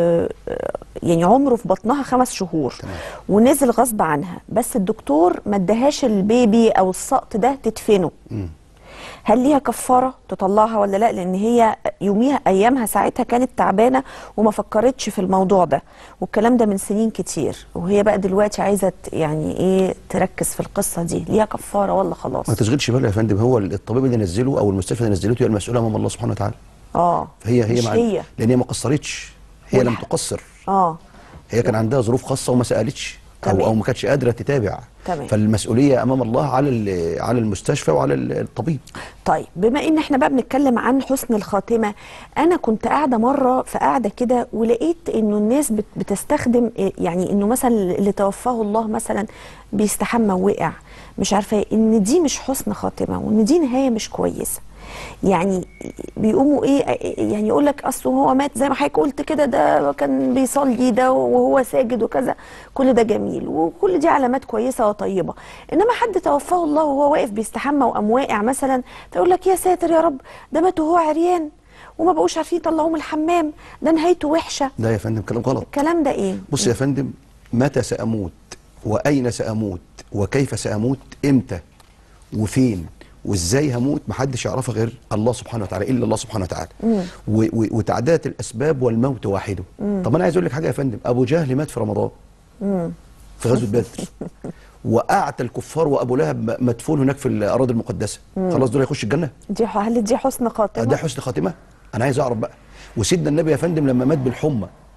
يعني عمره في بطنها 5 شهور ونزل غصب عنها، بس الدكتور ما اداهاش البيبي او السقط ده تدفنه. هل ليها كفاره تطلعها ولا لا؟ لان هي يوميها ايامها ساعتها كانت تعبانه وما فكرتش في الموضوع ده، والكلام ده من سنين كتير، وهي بقى دلوقتي عايزه يعني ايه تركز في القصه دي. ليها كفاره ولا خلاص؟ ما تشغلش بالها يا فندم، هو الطبيب اللي نزله او المستشفى اللي نزلته هي المسؤوله امام الله سبحانه وتعالى. فهي هي لان هي ما قصرتش، هي لم تقصر. هي كان عندها ظروف خاصه وما سالتش او ما كانتش قادره تتابع. فالمسؤوليه امام الله على المستشفى وعلى الطبيب. طيب بما ان احنا بقى بنتكلم عن حسن الخاتمه، انا كنت قاعده مره في قاعده كده ولقيت انه الناس بتستخدم يعني انه مثلا اللي توفاه الله مثلا بيستحمى ووقع، مش عارفه ان دي مش حسن خاتمه وان دي نهايه مش كويسه. يعني بيقوموا ايه يعني يقول لك اصله هو مات زي ما حضرتك قلت كده، ده كان بيصلي ده وهو ساجد وكذا، كل ده جميل وكل دي علامات كويسه وطيبه. انما حد توفاه الله وهو واقف بيستحمى وقام واقع مثلا، فيقول لك يا ساتر يا رب ده مات وهو عريان وما بقوش عارفين يطلعوه من الحمام، ده نهايته وحشه. ده يا فندم كلام غلط. الكلام ده ايه؟ بص يا فندم، متى ساموت واين ساموت وكيف ساموت، امتى وفين وازاي هموت، محدش يعرفها غير الله سبحانه وتعالى، الا الله سبحانه وتعالى. وتعداد الاسباب والموت واحده. طب انا عايز اقول لك حاجه يا فندم، ابو جهل مات في رمضان في غزوه بدر واعتى الكفار، وابو لهب مدفون هناك في الاراضي المقدسه. خلاص دول هيخش الجنه؟ هل دي حسن خاتمه؟ ده حسن خاتمه؟ انا عايز اعرف بقى. وسيدنا النبي يا فندم لما مات بالحمى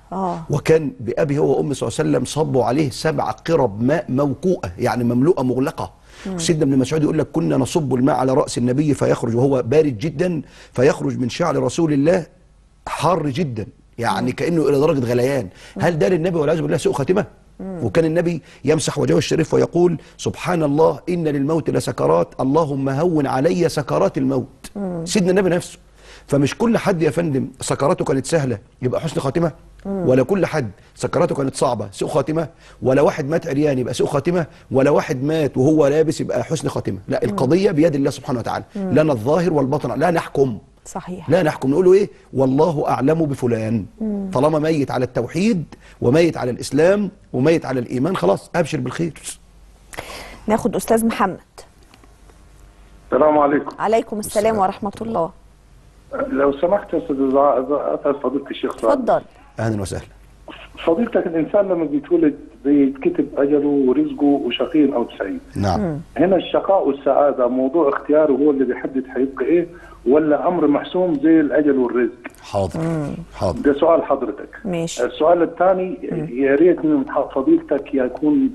وكان بأبي هو وأمي صلى الله عليه وسلم صبوا عليه 7 قرب ماء موكوءة، يعني مملوءة مغلقة. سيدنا ابن مسعود يقول لك كنا نصب الماء على رأس النبي فيخرج وهو بارد جدا، فيخرج من شعر رسول الله حار جدا، يعني كأنه إلى درجة غليان. هل ده للنبي والعياذ بالله سوء خاتمة؟ وكان النبي يمسح وجهه الشريف ويقول سبحان الله إن للموت لسكرات اللهم هون علي سكرات الموت. سيدنا النبي نفسه. فمش كل حد يا فندم سكراته كانت سهلة يبقى حسن خاتمة، ولا كل حد سكراته كانت صعبة سوء خاتمة، ولا واحد مات عريان يبقى سوء خاتمة، ولا واحد مات وهو لابس يبقى حسن خاتمة. لا، القضية بيد الله سبحانه وتعالى. لنا الظاهر والباطن، لا نحكم. صحيح. لا نحكم، نقول له ايه؟ والله اعلم بفلان. طالما ميت على التوحيد وميت على الاسلام وميت على الايمان خلاص ابشر بالخير. ناخد استاذ محمد. السلام عليكم. عليكم السلام ورحمة الله. لو سمحت يا استاذ اسال فضيلة الشيخ. اتفضل. اهلا وسهلا. فضيلتك، الانسان لما بيتولد بيتكتب اجله ورزقه وشقي او سعيد. نعم. هنا الشقاء والسعاده موضوع اختياره هو اللي بيحدد هيبقى ايه، ولا امر محسوم زي الاجل والرزق؟ حاضر. حاضر. ده سؤال حضرتك. ماشي. السؤال الثاني، يا ريت من فضيلتك يكون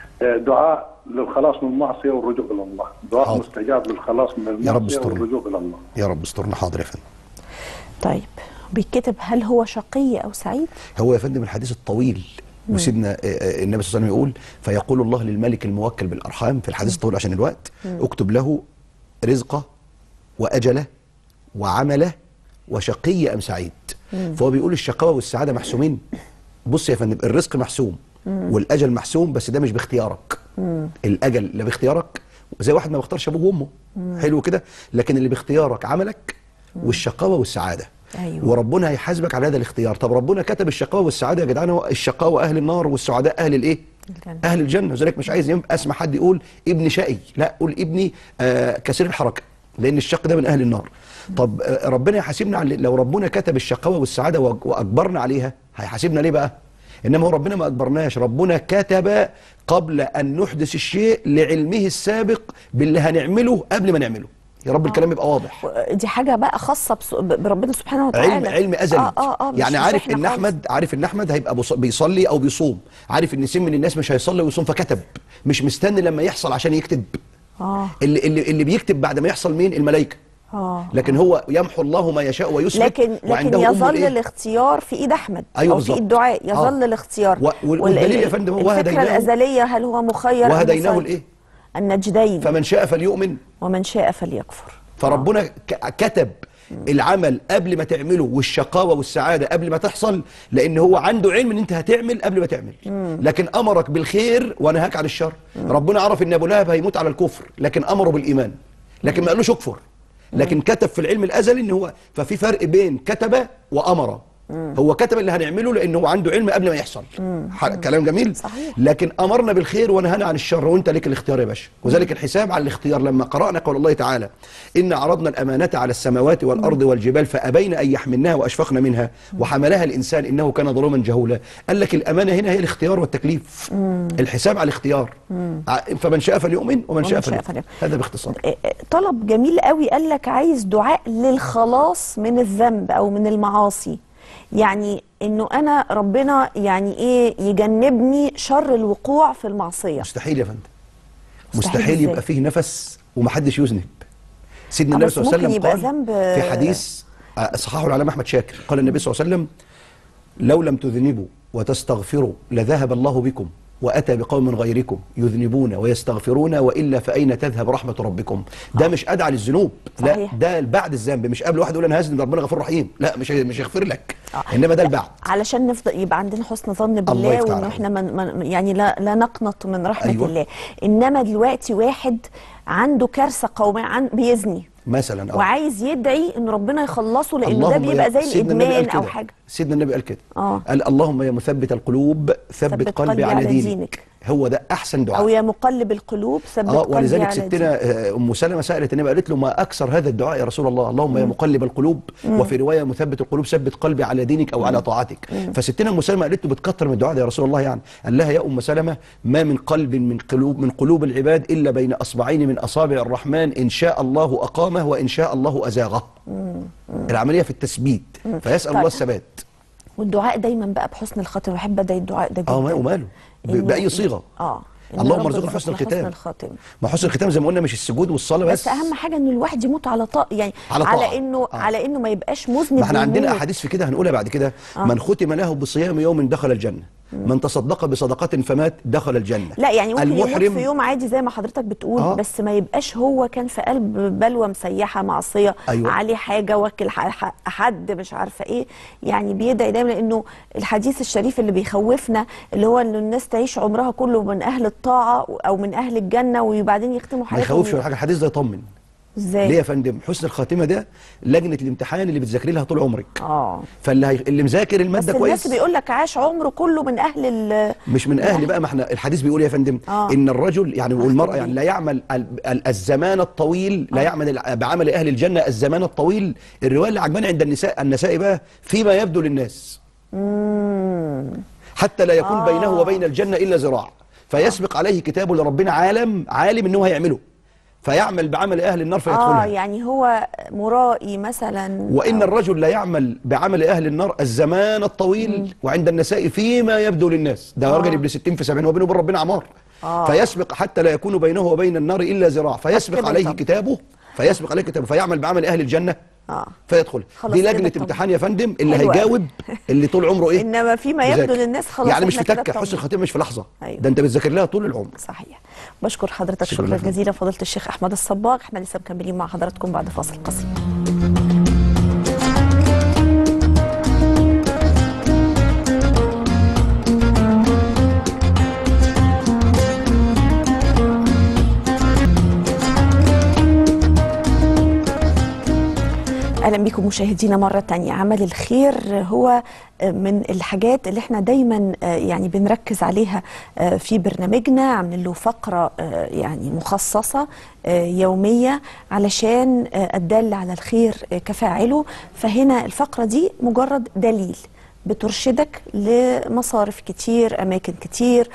دعاء للخلاص من المعصيه والرجوع الى الله، دعاء حاضر. مستجاب للخلاص من المعصيه والرجوع الى الله. يا رب استرنا. حاضر يا فندم. طيب بيتكتب هل هو شقي او سعيد؟ هو يا فندم الحديث الطويل، وسيدنا النبي صلى الله عليه وسلم يقول فيقول الله للملك الموكل بالارحام في الحديث الطويل عشان الوقت اكتب له رزقه واجله وعمله وشقي ام سعيد. فهو بيقول الشقاوه والسعاده محسومين. بص يا فندم، الرزق محسوم والاجل محسوم، بس ده مش باختيارك. الاجل لا باختيارك، زي واحد ما بيختارش ابوه وامه. حلو كده. لكن اللي باختيارك عملك والشقاوه والسعاده. أيوة. وربنا هيحاسبك على هذا الاختيار. طب ربنا كتب الشقاوه والسعاده يا جدعان، الشقاوه اهل النار والسعداء اهل الايه؟ الجنة. اهل الجنه. وذلك مش عايز اسمع حد يقول ابني شقي، لا، قول ابني كثير الحركه، لان الشق ده من اهل النار. طب ربنا يحاسبنا على، لو ربنا كتب الشقاوه والسعاده واجبرنا عليها هيحاسبنا ليه بقى؟ انما هو ربنا ما اجبرناش، ربنا كتب قبل ان نحدث الشيء لعلمه السابق باللي هنعمله قبل ما نعمله. يا رب الكلام يبقى واضح. دي حاجه بقى خاصه بربنا سبحانه وتعالى. علم ازلي. يعني عارف ان احمد هيبقى بيصلي او بيصوم، عارف ان سين من الناس مش هيصلي ويصوم فكتب، مش مستني لما يحصل عشان يكتب. اللي بيكتب بعد ما يحصل مين؟ الملائكه. لكن هو يمحو الله ما يشاء ويثبت. لكن يظل الاختيار في ايد احمد. أيوة او في ايد دعاء يظل الاختيار. والدليل يا فندم هو الفكره الازليه هل هو مخير وهديناه الايه؟ النجدين. فمن شاء فليؤمن ومن شاء فليكفر. فربنا كتب العمل قبل ما تعمله والشقاوه والسعاده قبل ما تحصل، لان هو عنده علم ان انت هتعمل قبل ما تعمل. لكن امرك بالخير ونهاك عن الشر. ربنا عرف ان ابو لهب هيموت على الكفر لكن امره بالايمان، لكن ما قالوش اكفر، لكن كتب في العلم الازلي ان هو، ففي فرق بين كتب وامر. هو كتب اللي هنعمله لانه هو عنده علم قبل ما يحصل. كلام جميل. صحيح. لكن امرنا بالخير ونهانا عن الشر، وانت لك الاختيار يا باشا. وذلك الحساب على الاختيار. لما قرانا قول الله تعالى ان عرضنا الامانه على السماوات والارض والجبال فابين ان يحملنها واشفقن منها وحملها الانسان انه كان ظلوما جهولا. قال لك الامانه هنا هي الاختيار والتكليف. الحساب على الاختيار. فمن شاء فليؤمن ومن شاء فليكفر. هذا باختصار. طلب جميل قوي، قال لك عايز دعاء للخلاص من الذنب او من المعاصي. يعني انه انا ربنا يعني ايه يجنبني شر الوقوع في المعصيه. مستحيل يا فندم. مستحيل يبقى فيه نفس ومحدش يذنب. سيدنا النبي صلى الله عليه وسلم قال في حديث صححه العلامه احمد شاكر، قال النبي صلى الله عليه وسلم لو لم تذنبوا وتستغفروا لذهب الله بكم واتى بقوم غيركم يذنبون ويستغفرون والا فاين تذهب رحمه ربكم. ده مش ادعى للذنوب، لا، ده بعد الذنب. مش قبل واحد يقول انا هذنب ربنا غفور رحيم، لا، مش هيغفر لك. انما ده البعد، علشان نفضل يبقى عندنا حسن ظن بالله، وانه احنا يعني لا نقنط من رحمه. أيوة. الله. انما دلوقتي واحد عنده كارثه قوميه بيزني مثلا وعايز يدعي ان ربنا يخلصه، لانه ده بيبقى زي الادمان او حاجه. سيدنا النبي قال كده. قال اللهم يا مثبت القلوب ثبت قلبي على دينك. هو ده احسن دعاء. او يا مقلب القلوب ثبت قلبي على دينك. ولذلك ستنا ام سلمة سالت النبي قالت له ما اكثر هذا الدعاء يا رسول الله، اللهم يا مقلب القلوب، وفي روايه مثبت القلوب ثبت قلبي على دينك او على طاعتك. فستنا ام سلمة قالت له بتكتر من الدعاء ده يا رسول الله يعني. قال لها يا ام سلمة ما من قلب من قلوب العباد الا بين اصبعين من اصابع الرحمن ان شاء الله اقامه وان شاء الله ازاغه. العمليه في التثبيت، فيسال الله الثبات. والدعاء دايما بقى بحسن الخاتمه، بحب ادعي الدعاء ده جدا. وماله باي صيغه. اللهم ارزقنا حسن الختام. ما حسن الختام زي ما قلنا مش السجود والصلاه بس اهم حاجه ان الواحد يموت على يعني على انه ما يبقاش مذنب. ما احنا عندنا احاديث في كده هنقولها بعد كده. من ختم له بصيام يوم دخل الجنه، من تصدق بصدقه فمات دخل الجنه. لا يعني ممكن يموت في يوم عادي زي ما حضرتك بتقول، بس ما يبقاش هو كان في قلب بلوى مسيحه معصيه، عليه حاجه وكل حد مش عارفه ايه، يعني بيدعي دايما. لانه الحديث الشريف اللي بيخوفنا اللي هو ان الناس تعيش عمرها كله من اهل الطاعه او من اهل الجنه وبعدين يختموا حياتهم. ما يخوفش ولا حاجه، الحديث ده يطمن. ازاي؟ ليه يا فندم؟ حسن الخاتمه ده لجنه الامتحان اللي بتذاكري لها طول عمرك. اللي مذاكر الماده بس كويس. الناس بيقول لك عاش عمره كله من اهل مش من اهل بقى. ما احنا الحديث بيقول يا فندم ان الرجل يعني والمراه يعني لا يعمل الزمان الطويل، لا يعمل بعمل اهل الجنه الزمان الطويل. الروايه اللي عجباني عند النساء بقى فيما يبدو للناس حتى لا يكون بينه وبين الجنه الا ذراع، فيسبق عليه كتاب لربنا عالم انه هيعمله، فيعمل بعمل اهل النار فيدخلها. يعني هو مرائي مثلا. وان الرجل لا يعمل بعمل اهل النار الزمان الطويل وعند النساء فيما يبدو للناس. ده راجل ابن 60 في 70 وبينه وبين ربنا عمار. فيسبق حتى لا يكون بينه وبين النار الا ذراع، فيسبق عليه كتابه فيعمل بعمل اهل الجنه فيدخل. دي لجنه امتحان يا فندم اللي هيجاوب اللي طول عمره ايه. انما فيما يبدو للناس خلاص يعني مش في تكه. حسن الخاتمه مش في لحظه. ده انت بتذاكر لها طول العمر. صحيح. بشكر حضرتك شكرا جزيلا فضيله الشيخ احمد الصباغ. احنا لسه مكملين مع حضراتكم بعد فاصل قصير. اهلا بكم مشاهدينا مره تانية. عمل الخير هو من الحاجات اللي احنا دايما يعني بنركز عليها في برنامجنا، عاملين له فقره يعني مخصصه يوميه علشان الدال على الخير كفاعله. فهنا الفقره دي مجرد دليل بترشدك لمصارف كتير، اماكن كتير،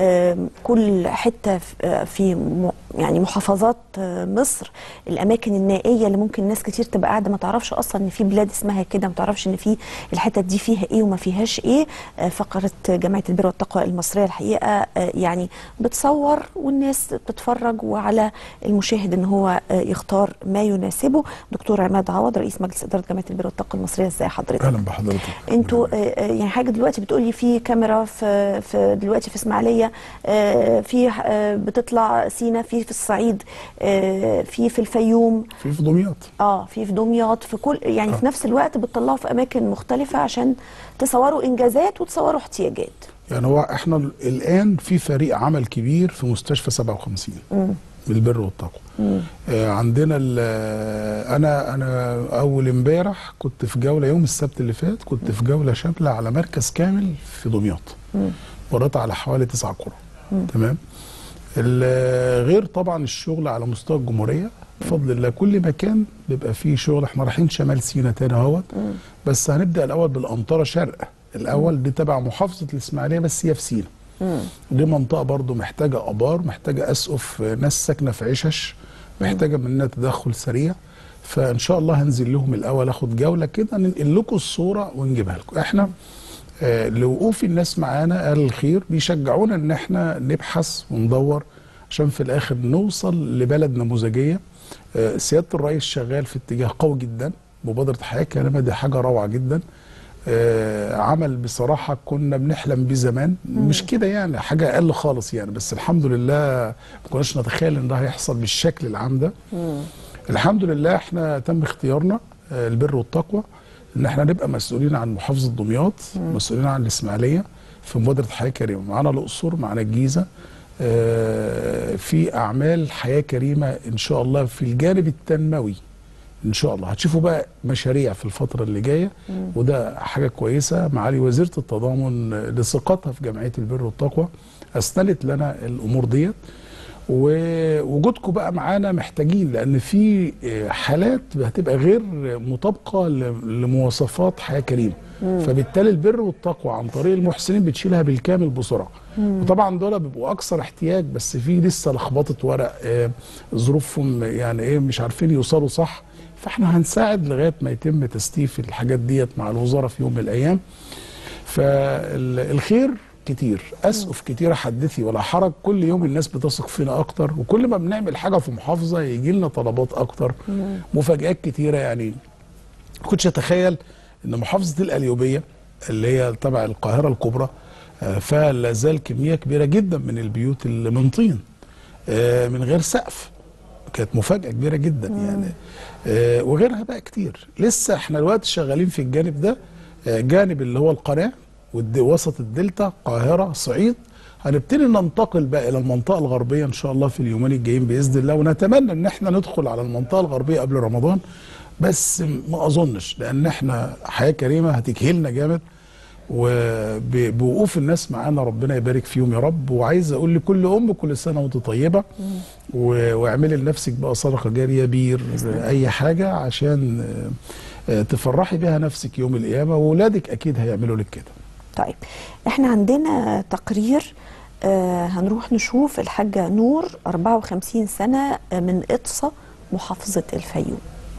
كل حته في يعني محافظات مصر، الاماكن النائيه اللي ممكن ناس كتير تبقى قاعده ما تعرفش اصلا ان في بلاد اسمها كده، ما تعرفش ان في الحتت دي فيها ايه وما فيهاش ايه. فقره جمعيه البر والتقوى المصريه الحقيقه يعني بتصور والناس بتتفرج، وعلى المشاهد ان هو يختار ما يناسبه. دكتور عماد عوض رئيس مجلس اداره جمعيه البر والتقوى المصريه، ازي حضرتك؟ اهلا بحضرتك. انتوا يعني حاجه دلوقتي بتقولي في كاميرا في دلوقتي في اسماعيليه، في بتطلع سينا، في الصعيد، في الفيوم، في دمياط، في دمياط، في كل يعني في نفس الوقت بتطلعوا في اماكن مختلفه عشان تصوروا انجازات وتصوروا احتياجات. يعني هو احنا الان في فريق عمل كبير في مستشفى 57 بالبر والتقوى. عندنا انا اول امبارح كنت في جوله يوم السبت اللي فات، كنت في جوله شامله على مركز كامل في دمياط، مريت على حوالي 9 قرى. تمام. غير طبعا الشغل على مستوى الجمهوريه بفضل الله، كل مكان بيبقى فيه شغل. احنا رايحين شمال سيناء تاني اهوت، بس هنبدا الاول بالانطره شرق الاول، دي تبع محافظه الاسماعيليه بس هي في سيناء. دي منطقه برضو محتاجه ابار، محتاجه اسقف، ناس ساكنه في عشش، محتاجه مننا تدخل سريع. فان شاء الله هنزل لهم الاول، اخد جوله كده ننقل لكم الصوره ونجيبها لكم. احنا لوقوف الناس معانا اهل الخير بيشجعونا ان احنا نبحث وندور عشان في الاخر نوصل لبلد نموذجيه. سياده الرئيس شغال في اتجاه قوي جدا، مبادره حياه كريمه دي حاجه روعه جدا. عمل بصراحه كنا بنحلم بيه زمان، مش كده يعني حاجه اقل خالص يعني، بس الحمد لله ما كناش نتخيل ان ده هيحصل بالشكل العام ده. الحمد لله احنا تم اختيارنا البر والتقوى ان احنا نبقى مسؤولين عن محافظه دمياط، مسؤولين عن الاسماعيليه في مبادره حياه كريمه. معانا الاقصر، معانا الجيزه، في اعمال حياه كريمه ان شاء الله في الجانب التنموي. ان شاء الله هتشوفوا بقى مشاريع في الفتره اللي جايه، وده حاجه كويسه. معالي وزيره التضامن لثقتها في جمعيه البر والتقوى اسندت لنا الامور ديت، ووجودكم بقى معانا محتاجين، لان في حالات هتبقى غير مطابقه لمواصفات حياه كريمه، فبالتالي البر والتقوى عن طريق المحسنين بتشيلها بالكامل بسرعه. وطبعا دول بيبقوا اكثر احتياج، بس في لسه لخبطه ورق، ظروفهم يعني ايه مش عارفين يوصلوا صح. فاحنا هنساعد لغايه ما يتم تستيف الحاجات ديت مع الوزاره في يوم من الايام. فالخير كتير، اسقف كتيره حدثي ولا حرج، كل يوم الناس بتثق فينا اكتر، وكل ما بنعمل حاجه في محافظه يجي لنا طلبات اكتر، مفاجآت كتيره. يعني ما كنتش اتخيل ان محافظه القليوبيه اللي هي تبع القاهره الكبرى فيها لا زال كميه كبيره جدا من البيوت اللي من طين من غير سقف. كانت مفاجاه كبيره جدا يعني. وغيرها بقى كتير. لسه احنا دلوقتي شغالين في الجانب ده، جانب اللي هو القناه وسط الدلتا، القاهره، الصعيد. هنبتدي ننتقل بقى الى المنطقه الغربيه ان شاء الله في اليومين الجايين باذن الله، ونتمنى ان احنا ندخل على المنطقه الغربيه قبل رمضان، بس ما اظنش، لان احنا حياه كريمه هتكهلنا جامد، وبوقوف الناس معانا ربنا يبارك فيهم يا رب. وعايز اقول لكل ام كل سنه وانت طيبه، واعملي لنفسك بقى صدقه جاريه، بير، اي حاجه عشان تفرحي بها نفسك يوم القيامه، واولادك اكيد هيعملوا لك كده. طيب احنا عندنا تقرير هنروح نشوف الحاجه نور 54 سنه من إطسا محافظه الفيوم.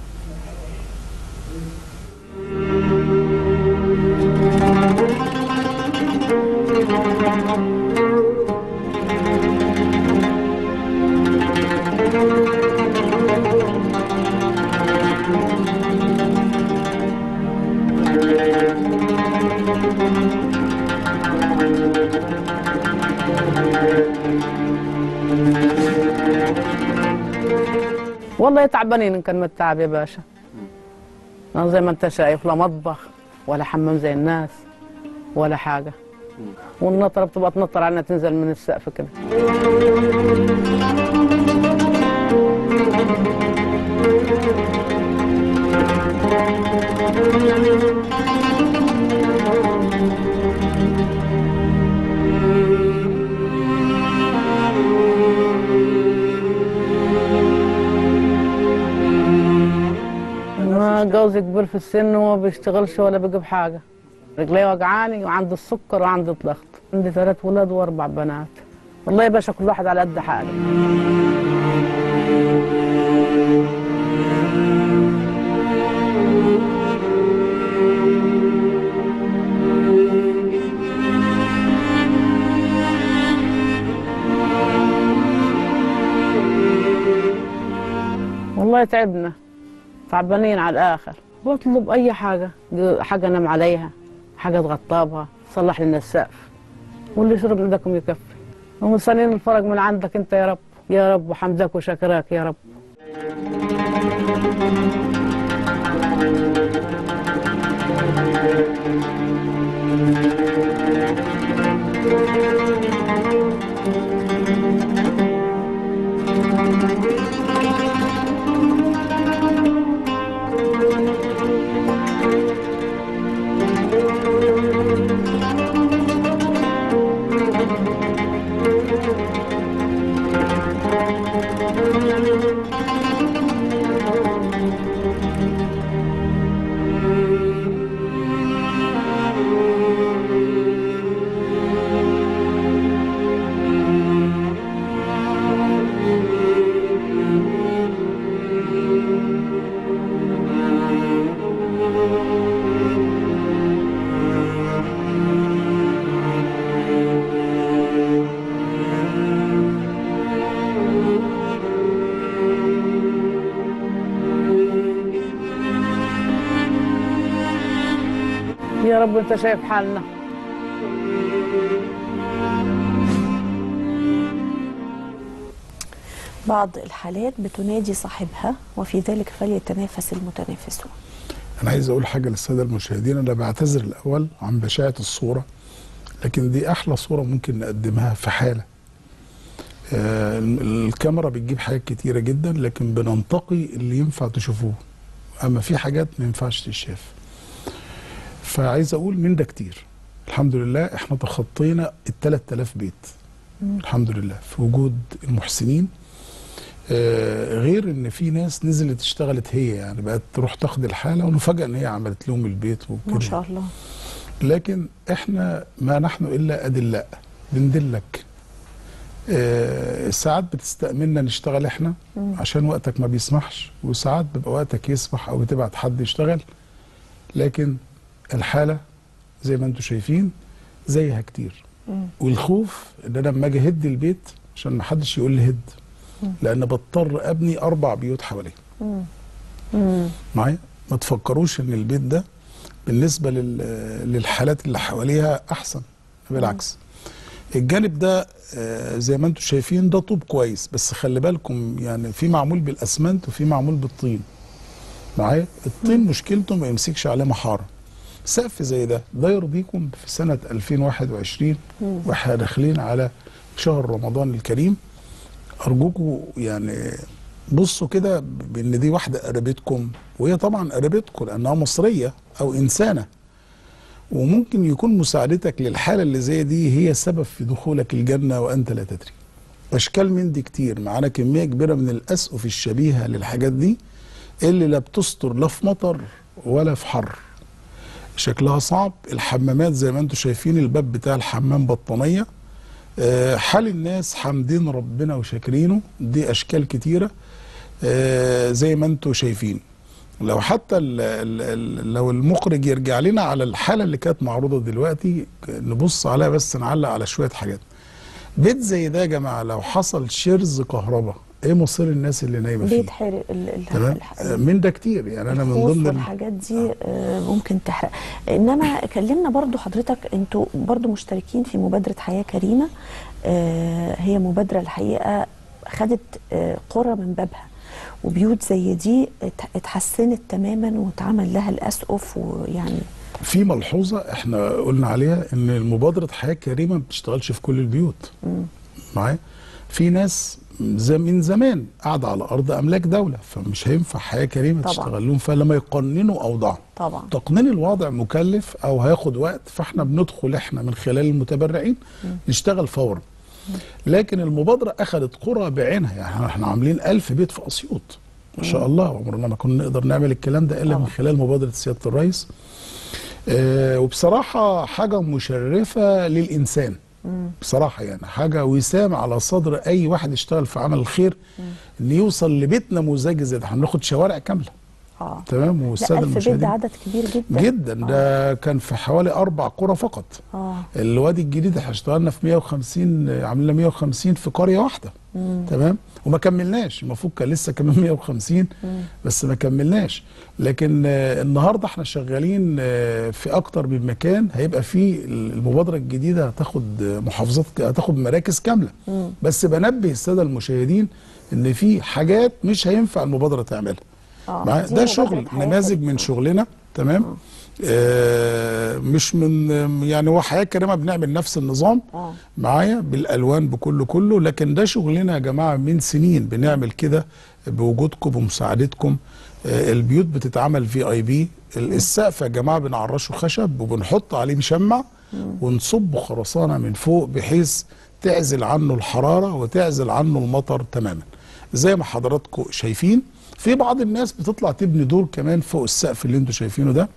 والله تعبانين ان كان متعب يا باشا. زي ما انت شايف، لا مطبخ ولا حمام زي الناس ولا حاجه، والنطره بتبقى تنطر علينا تنزل من السقف كده. جوزي كبير في السن وما بيشتغلش ولا بيجيب حاجه، رجلي وجعاني وعندي السكر وعندي الضغط، عندي 3 ولاد و4 بنات. والله يا باشا كل واحد على قد حاله. والله تعبنا، تعبانين على الآخر. بطلب أي حاجة أنام عليها، حاجة تغطابها، تصلح لنا السقف، واللي يشرب من ايدكم يكفي. ومستنيين الفرج من عندك أنت يا رب، يا رب، وحمدك وشكرك يا رب. يا رب انت شايف حالنا. بعض الحالات بتنادي صاحبها وفي ذلك فليتنافس المتنافسون. انا عايز اقول حاجه للساده المشاهدين، انا بعتذر الاول عن بشاعه الصوره، لكن دي احلى صوره ممكن نقدمها في حاله. الكاميرا بتجيب حاجات كتيره جدا، لكن بننتقي اللي ينفع تشوفوه، اما في حاجات ما ينفعش تشاف. فعايز اقول من ده كتير. الحمد لله احنا تخطينا ال3000 بيت الحمد لله في وجود المحسنين. غير ان في ناس نزلت اشتغلت هي، يعني بقت تروح تاخد الحاله ونفاجئ ان هي عملت لهم البيت وكده. ما شاء الله. لكن احنا ما نحن الا ادلاء، بندلك. ساعات بتستأمننا نشتغل احنا عشان وقتك ما بيسمحش، وساعات بيبقى وقتك يسمح او بتبعت حد يشتغل، لكن الحاله زي ما انتم شايفين زيها كتير. والخوف ان انا لما اجي اهد البيت عشان ما حدش يقول لي هد، لان بضطر ابني 4 بيوت حواليه. معايا؟ ما تفكروش ان البيت ده بالنسبه للحالات اللي حواليها احسن، بالعكس. الجانب ده زي ما انتم شايفين ده طوب كويس، بس خلي بالكم يعني في معمول بالاسمنت وفي معمول بالطين. معايا؟ الطين مشكلته ما يمسكش عليه محاره. سقف زي ده يرضيكم في سنه 2021 واحنا داخلين على شهر رمضان الكريم؟ ارجوكم يعني بصوا كده بان دي واحده قريبتكم، وهي طبعا قريبتكم لانها مصريه او انسانه، وممكن يكون مساعدتك للحاله اللي زي دي هي سبب في دخولك الجنه وانت لا تدري. اشكال من دي كتير، معانا كميه كبيره من الاسقف الشبيهه للحاجات دي اللي لا بتستر لا في مطر ولا في حر، شكلها صعب. الحمامات زي ما انتم شايفين الباب بتاع الحمام بطانيه. حال الناس حامدين ربنا وشاكرينه، دي اشكال كتيره زي ما انتم شايفين. لو حتى لو المخرج يرجع لنا على الحاله اللي كانت معروضه دلوقتي نبص عليها، بس نعلق على شويه حاجات. بيت زي ده يا جماعه لو حصل شرز كهرباء ايه مصير الناس اللي نايمه فيه؟ بيتحرق. تمام. من ده كتير يعني انا من ضمن الحاجات دي ممكن تحرق. انما كلمنا برضو حضرتك، انتوا برضو مشتركين في مبادره حياه كريمه. هي مبادره الحقيقه خدت قرى من بابها، وبيوت زي دي اتحسنت تماما واتعمل لها الاسقف. ويعني في ملحوظه احنا قلنا عليها ان مبادره حياه كريمه ما بتشتغلش في كل البيوت. معايا؟ في ناس من زمان قاعده على ارض املاك دوله، فمش هينفع حياه كريمه تشتغل لهم، فلما يقننوا اوضاعهم. طبعا تقنين الوضع مكلف او هياخد وقت، فاحنا بندخل احنا من خلال المتبرعين نشتغل فورا. لكن المبادره اخذت قرى بعينها، يعني احنا عاملين 1000 بيت في اسيوط ما شاء الله، عمرنا ما كنا نقدر نعمل الكلام ده الا من خلال مبادره سياده الرئيس. وبصراحه حاجه مشرفه للانسان بصراحه، يعني حاجه وسام على صدر اي واحد يشتغل في عمل الخير ان يوصل لبيت نموذجي زي ده. احنا بناخد شوارع كامله. تمام. والساده المشاهدين ده عدد كبير جدا جدا. ده كان في حوالي 4 قرى فقط. الوادي الجديد احنا اشتغلنا في 150، عملنا 150 في قريه واحده. تمام. وما كملناش، المفروض كان لسه كمان 150 بس ما كملناش. لكن النهارده احنا شغالين في اكتر من مكان. هيبقى في المبادره الجديده هتاخد محافظات، هتاخد مراكز كامله. بس بنبه الساده المشاهدين ان في حاجات مش هينفع المبادره تعملها. ده شغل نماذج من شغلنا. تمام. مش من يعني هو حياه كريمه بنعمل نفس النظام معايا بالالوان بكله، لكن ده شغلنا يا جماعه من سنين بنعمل كده بوجودكم بمساعدتكم. البيوت بتتعمل VIP. السقف يا جماعه بنعرشه خشب وبنحط عليه مشمع ونصب خرسانه من فوق بحيث تعزل عنه الحراره وتعزل عنه المطر تماما. زي ما حضراتكم شايفين في بعض الناس بتطلع تبني دور كمان فوق السقف اللي انتم شايفينه ده.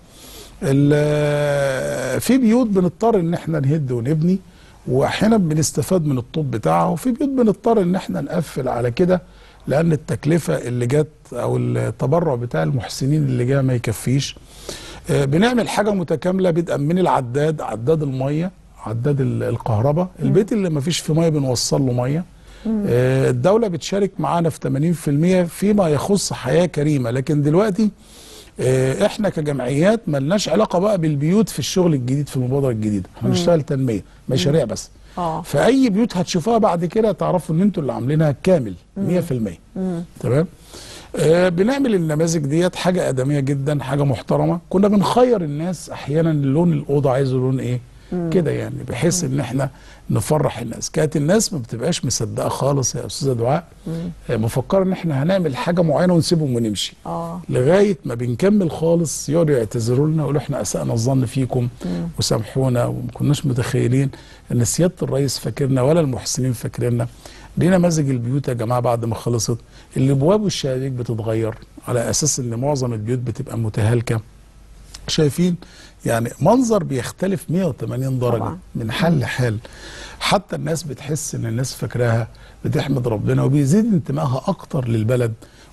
في بيوت بنضطر ان احنا نهد ونبني، واحيانا بنستفاد من الطوب بتاعها، وفي بيوت بنضطر ان احنا نقفل على كده لان التكلفه اللي جت او التبرع بتاع المحسنين اللي جاء ما يكفيش. بنعمل حاجه متكامله بدءا من العداد، عداد الميه، عداد الكهرباء. البيت اللي ما فيش فيه ميه بنوصل له ميه. الدوله بتشارك معانا في 80% فيما يخص حياه كريمه. لكن دلوقتي احنا كجمعيات ملناش علاقه بقى بالبيوت في الشغل الجديد في المبادره الجديده. احنا بنشتغل تنميه مشاريع بس. فاي بيوت هتشوفوها بعد كده تعرفوا ان انتوا اللي عاملينها كامل 100%. تمام. بنعمل النماذج ديت حاجه ادميه جدا، حاجه محترمه. كنا بنخير الناس احيانا لون الاوضه عايزه لون ايه كده، يعني بحيث ان احنا نفرح الناس. كانت الناس ما بتبقاش مصدقه خالص يا استاذه دعاء، مفكره ان احنا هنعمل حاجه معينه ونسيبهم ونمشي. لغايه ما بنكمل خالص يقعدوا يعتذروا لنا ويقولوا احنا اسأنا الظن فيكم وسامحونا، وما كناش متخيلين ان سياده الرئيس فاكرنا ولا المحسنين فاكريننا. دي نماذج البيوت يا جماعه بعد ما خلصت الابواب والشبابيك بتتغير على اساس ان معظم البيوت بتبقى متهالكه. شايفين يعني منظر بيختلف 180 درجة طبعا. من حال لحال. حتى الناس بتحس ان الناس فاكراها، بتحمد ربنا وبيزيد انتمائها اكتر للبلد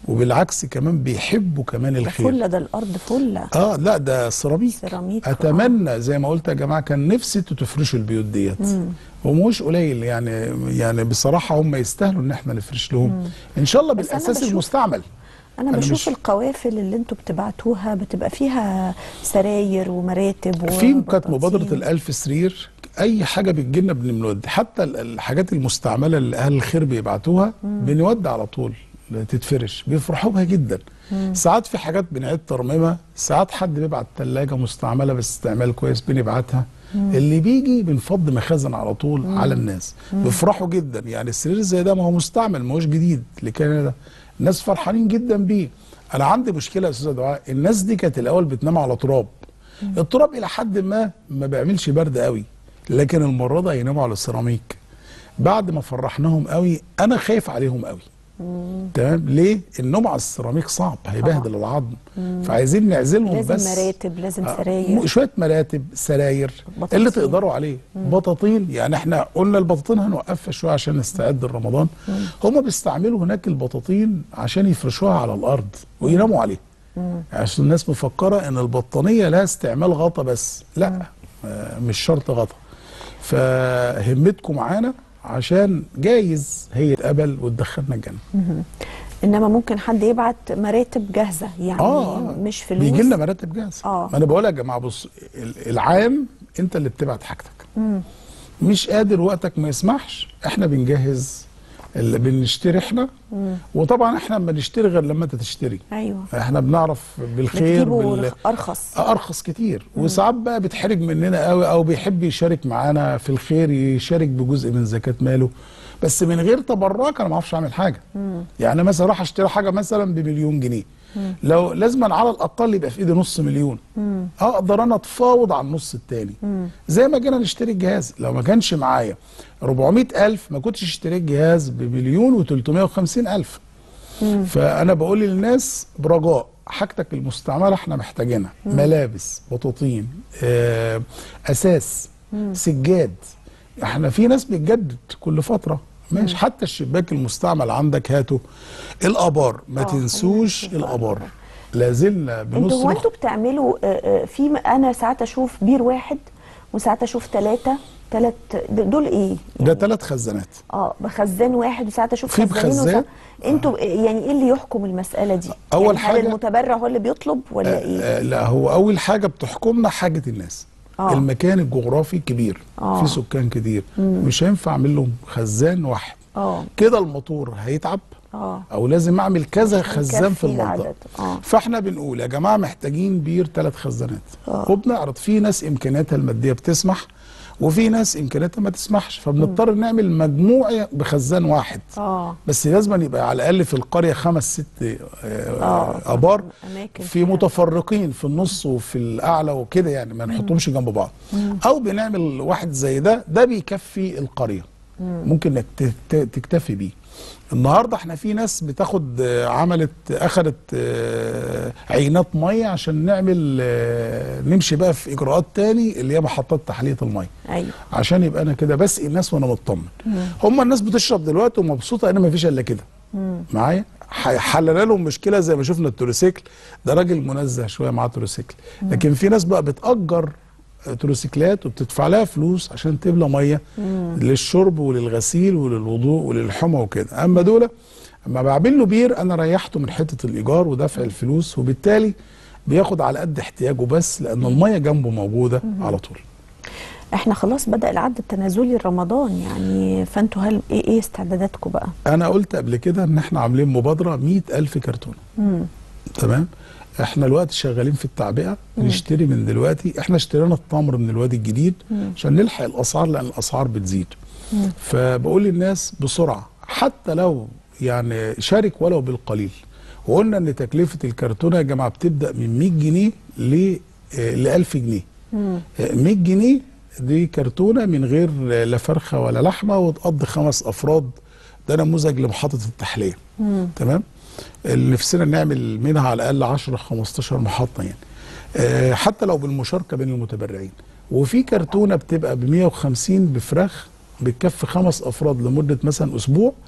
وبالعكس كمان بيحبوا كمان ده الخير. فله، ده الارض فله. لا ده سيراميك. سيراميك. اتمنى زي ما قلت يا جماعه كان نفسي انتوا تفرشوا البيوت ديت، ومش قليل يعني بصراحه هم يستاهلوا ان احنا نفرش لهم ان شاء الله بالاساس المستعمل. أنا بشوف القوافل اللي انتوا بتبعتوها بتبقى فيها سراير ومراتب في كانت مبادرة ال1000 سرير، أي حاجة بتجيلنا بنودي، حتى الحاجات المستعملة اللي أهل الخير بيبعتوها بنودي على طول تتفرش، بيفرحوا بها جدا. ساعات في حاجات بنعيد ترميمها، ساعات حد بيبعت ثلاجة مستعملة بس استعمال كويس بنبعتها. اللي بيجي بنفض مخازن على طول على الناس، بيفرحوا جدا. يعني السرير زي ده ما هو مستعمل، ما هوش جديد لكندا، الناس فرحانين جدا بيه. انا عندي مشكله يا استاذه دعاء، الناس دي كانت الاول بتنام على تراب. التراب الى حد ما بيعملش برد قوي، لكن المره دي هيناموا على السيراميك. بعد ما فرحناهم قوي انا خايف عليهم قوي. تمام؟ ليه؟ النوم على السيراميك صعب، هيبهدل العظم. فعايزين نعزلهم، لازم بس مراتب، لازم سراير، شويه مراتب، سراير اللي تقدروا عليه. بطاطين، يعني احنا قلنا البطاطين هنوقفها شويه عشان نستعد لرمضان. هم بيستعملوا هناك البطاطين عشان يفرشوها على الارض ويناموا عليها. عشان الناس مفكره ان البطانيه لها استعمال غطا بس، لا مش شرط غطا. فهمتكم معانا عشان جايز هي تقبل وتدخلنا الجنه. انما ممكن حد يبعت مراتب جاهزه، يعني مش فلوس. بيجي لنا مراتب جاهزه. ما انا بقول يا جماعه بص، العام انت اللي بتبعت حاجتك. مش قادر وقتك ما يسمحش، احنا بنجهز اللي بنشتري احنا. وطبعا احنا ما نشتري غير لما انت تشتري. ايوه، احنا بنعرف بالخير ارخص كتير. وساعات بقى بتحرج مننا قوي، او بيحب يشارك معانا في الخير، يشارك بجزء من زكاه ماله، بس من غير تبرك انا ما اعرفش اعمل حاجه. يعني مثلا راح اشتري حاجه مثلا بمليون جنيه، لو لازما على الاقل يبقى في ايدي نص مليون، اقدر انا اتفاوض على النص التاني. زي ما جينا نشتري الجهاز، لو ما كانش معايا 400,000 ما كنتش اشتريت جهاز بمليون و350,000. فانا بقول للناس برجاء، حاجتك المستعمله احنا محتاجينها، ملابس، بطاطين، اساس، سجاد. احنا في ناس بتجدد كل فتره، ماشي، حتى الشباك المستعمل عندك هاته. الابار ما تنسوش الابار، لازلنا بنصرف. انتوا بتعملوا انا ساعات اشوف بير واحد وساعات اشوف ثلاثه دول ايه؟ ده 3 خزانات. بخزان واحد، وساعات اشوف خزانين. انتوا يعني ايه اللي يحكم المساله دي؟ اول يعني حاجه هل المتبرع هو اللي بيطلب ولا ايه؟ لا، هو اول حاجه بتحكمنا حاجه الناس. المكان الجغرافي كبير، في سكان كتير، مش هينفع اعمل لهم خزان واحد. كده الموتور هيتعب، او لازم اعمل كذا خزان في المنطقه. فاحنا بنقول يا جماعه محتاجين بير 3 خزانات. وبنعرض، في ناس امكانياتها الماديه بتسمح، وفي ناس امكانياتها ما تسمحش، فبنضطر نعمل مجموعه بخزان واحد. بس لازم يبقى على الاقل في القريه 5 6 ابار، في متفرقين في النص وفي الاعلى وكده، يعني ما نحطهمش جنب بعض. او بنعمل واحد زي ده بيكفي القريه، ممكن انك تكتفي بيه. النهارده احنا في ناس بتاخد اخدت عينات ميه عشان نعمل نمشي بقى في اجراءات تاني اللي هي محطات تحليه الميه. ايوه، عشان يبقى انا كده بسقي الناس وانا مطمن. هم الناس بتشرب دلوقتي ومبسوطه، انا ما فيش الا كده معايا. حلنا لهم مشكله زي ما شفنا التروسيكل ده، راجل منزه شويه معاه تروسيكل، لكن في ناس بقى بتأجر تروسيكلات وبتدفع لها فلوس عشان تملى ميه للشرب وللغسيل وللوضوء وللحمى وكده. اما دول اما بعمل له بير انا ريحته من حته الايجار ودفع الفلوس، وبالتالي بياخد على قد احتياجه بس، لان الميه جنبه موجوده على طول. احنا خلاص بدأ العد التنازلي لرمضان يعني، فانتوا هل ايه استعداداتكم بقى؟ انا قلت قبل كده ان احنا عاملين مبادره 100,000 كرتونه. تمام؟ احنا دلوقتي شغالين في التعبئه، نشتري من دلوقتي. احنا اشترينا التمر من الوادي الجديد عشان نلحق الاسعار، لان الاسعار بتزيد. فبقول للناس بسرعه، حتى لو يعني شارك ولو بالقليل. وقلنا ان تكلفه الكرتونه يا جماعه بتبدا من 100 جنيه ل 1000 جنيه. 100 جنيه دي كرتونه من غير لا فرخه ولا لحمه، وتقضي 5 افراد. ده نموذج لمحطه التحليه. تمام؟ اللي نفسنا نعمل منها على الاقل 10 15 محطه يعني، حتى لو بالمشاركه بين المتبرعين. وفي كرتونه بتبقى ب 150 بفراخ، بتكفي 5 افراد لمده مثلا اسبوع.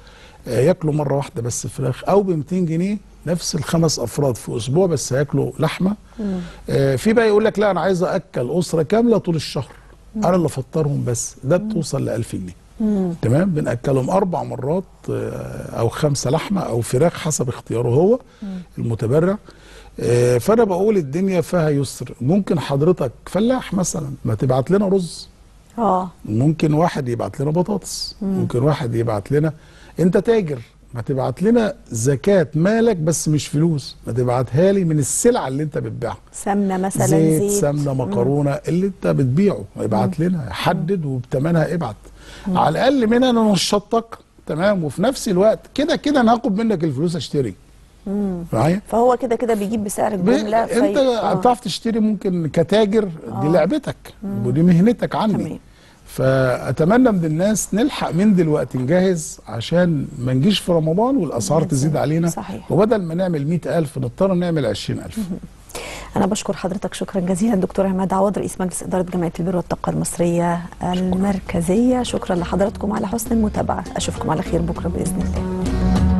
ياكلوا مره واحده بس فراخ، او ب 200 جنيه نفس ال5 افراد في اسبوع بس هياكلوا لحمه. في بقى يقول لك لا انا عايز اكل اسره كامله طول الشهر، انا اللي افطرهم بس، ده بتوصل ل 1000 جنيه. تمام، بنأكلهم 4 مرات او 5 لحمه او فراخ حسب اختياره هو المتبرع. فانا بقول الدنيا فيها يسر. ممكن حضرتك فلاح مثلا ما تبعت لنا رز، ممكن واحد يبعت لنا بطاطس، ممكن واحد يبعت لنا، انت تاجر ما تبعت لنا زكاة مالك بس مش فلوس، ما تبعتها لي من السلعة اللي انت بتبيعها، سمنة مثلا، زيت سمنة مكرونة اللي انت بتبيعه ابعت لنا، حدد وبتمنها ابعت. على الاقل منها انا نشطك تمام، وفي نفس الوقت كده كده انا هاخد منك الفلوس اشتري معايا. فهو كده كده بيجيب بسعر الجمله. انت بتعرف تشتري ممكن كتاجر، دي لعبتك ودي مهنتك عني. فاتمنى من الناس نلحق من دلوقتي نجهز عشان ما نجيش في رمضان والاسعار تزيد علينا. صحيح. وبدل ما نعمل 100,000 نضطر نعمل 20,000. أنا بشكر حضرتك شكرا جزيلا دكتور عماد عوض رئيس مجلس إدارة جمعية البر والطاقة المصرية المركزية. شكرا لحضراتكم على حسن المتابعة، أشوفكم على خير بكرة بإذن الله.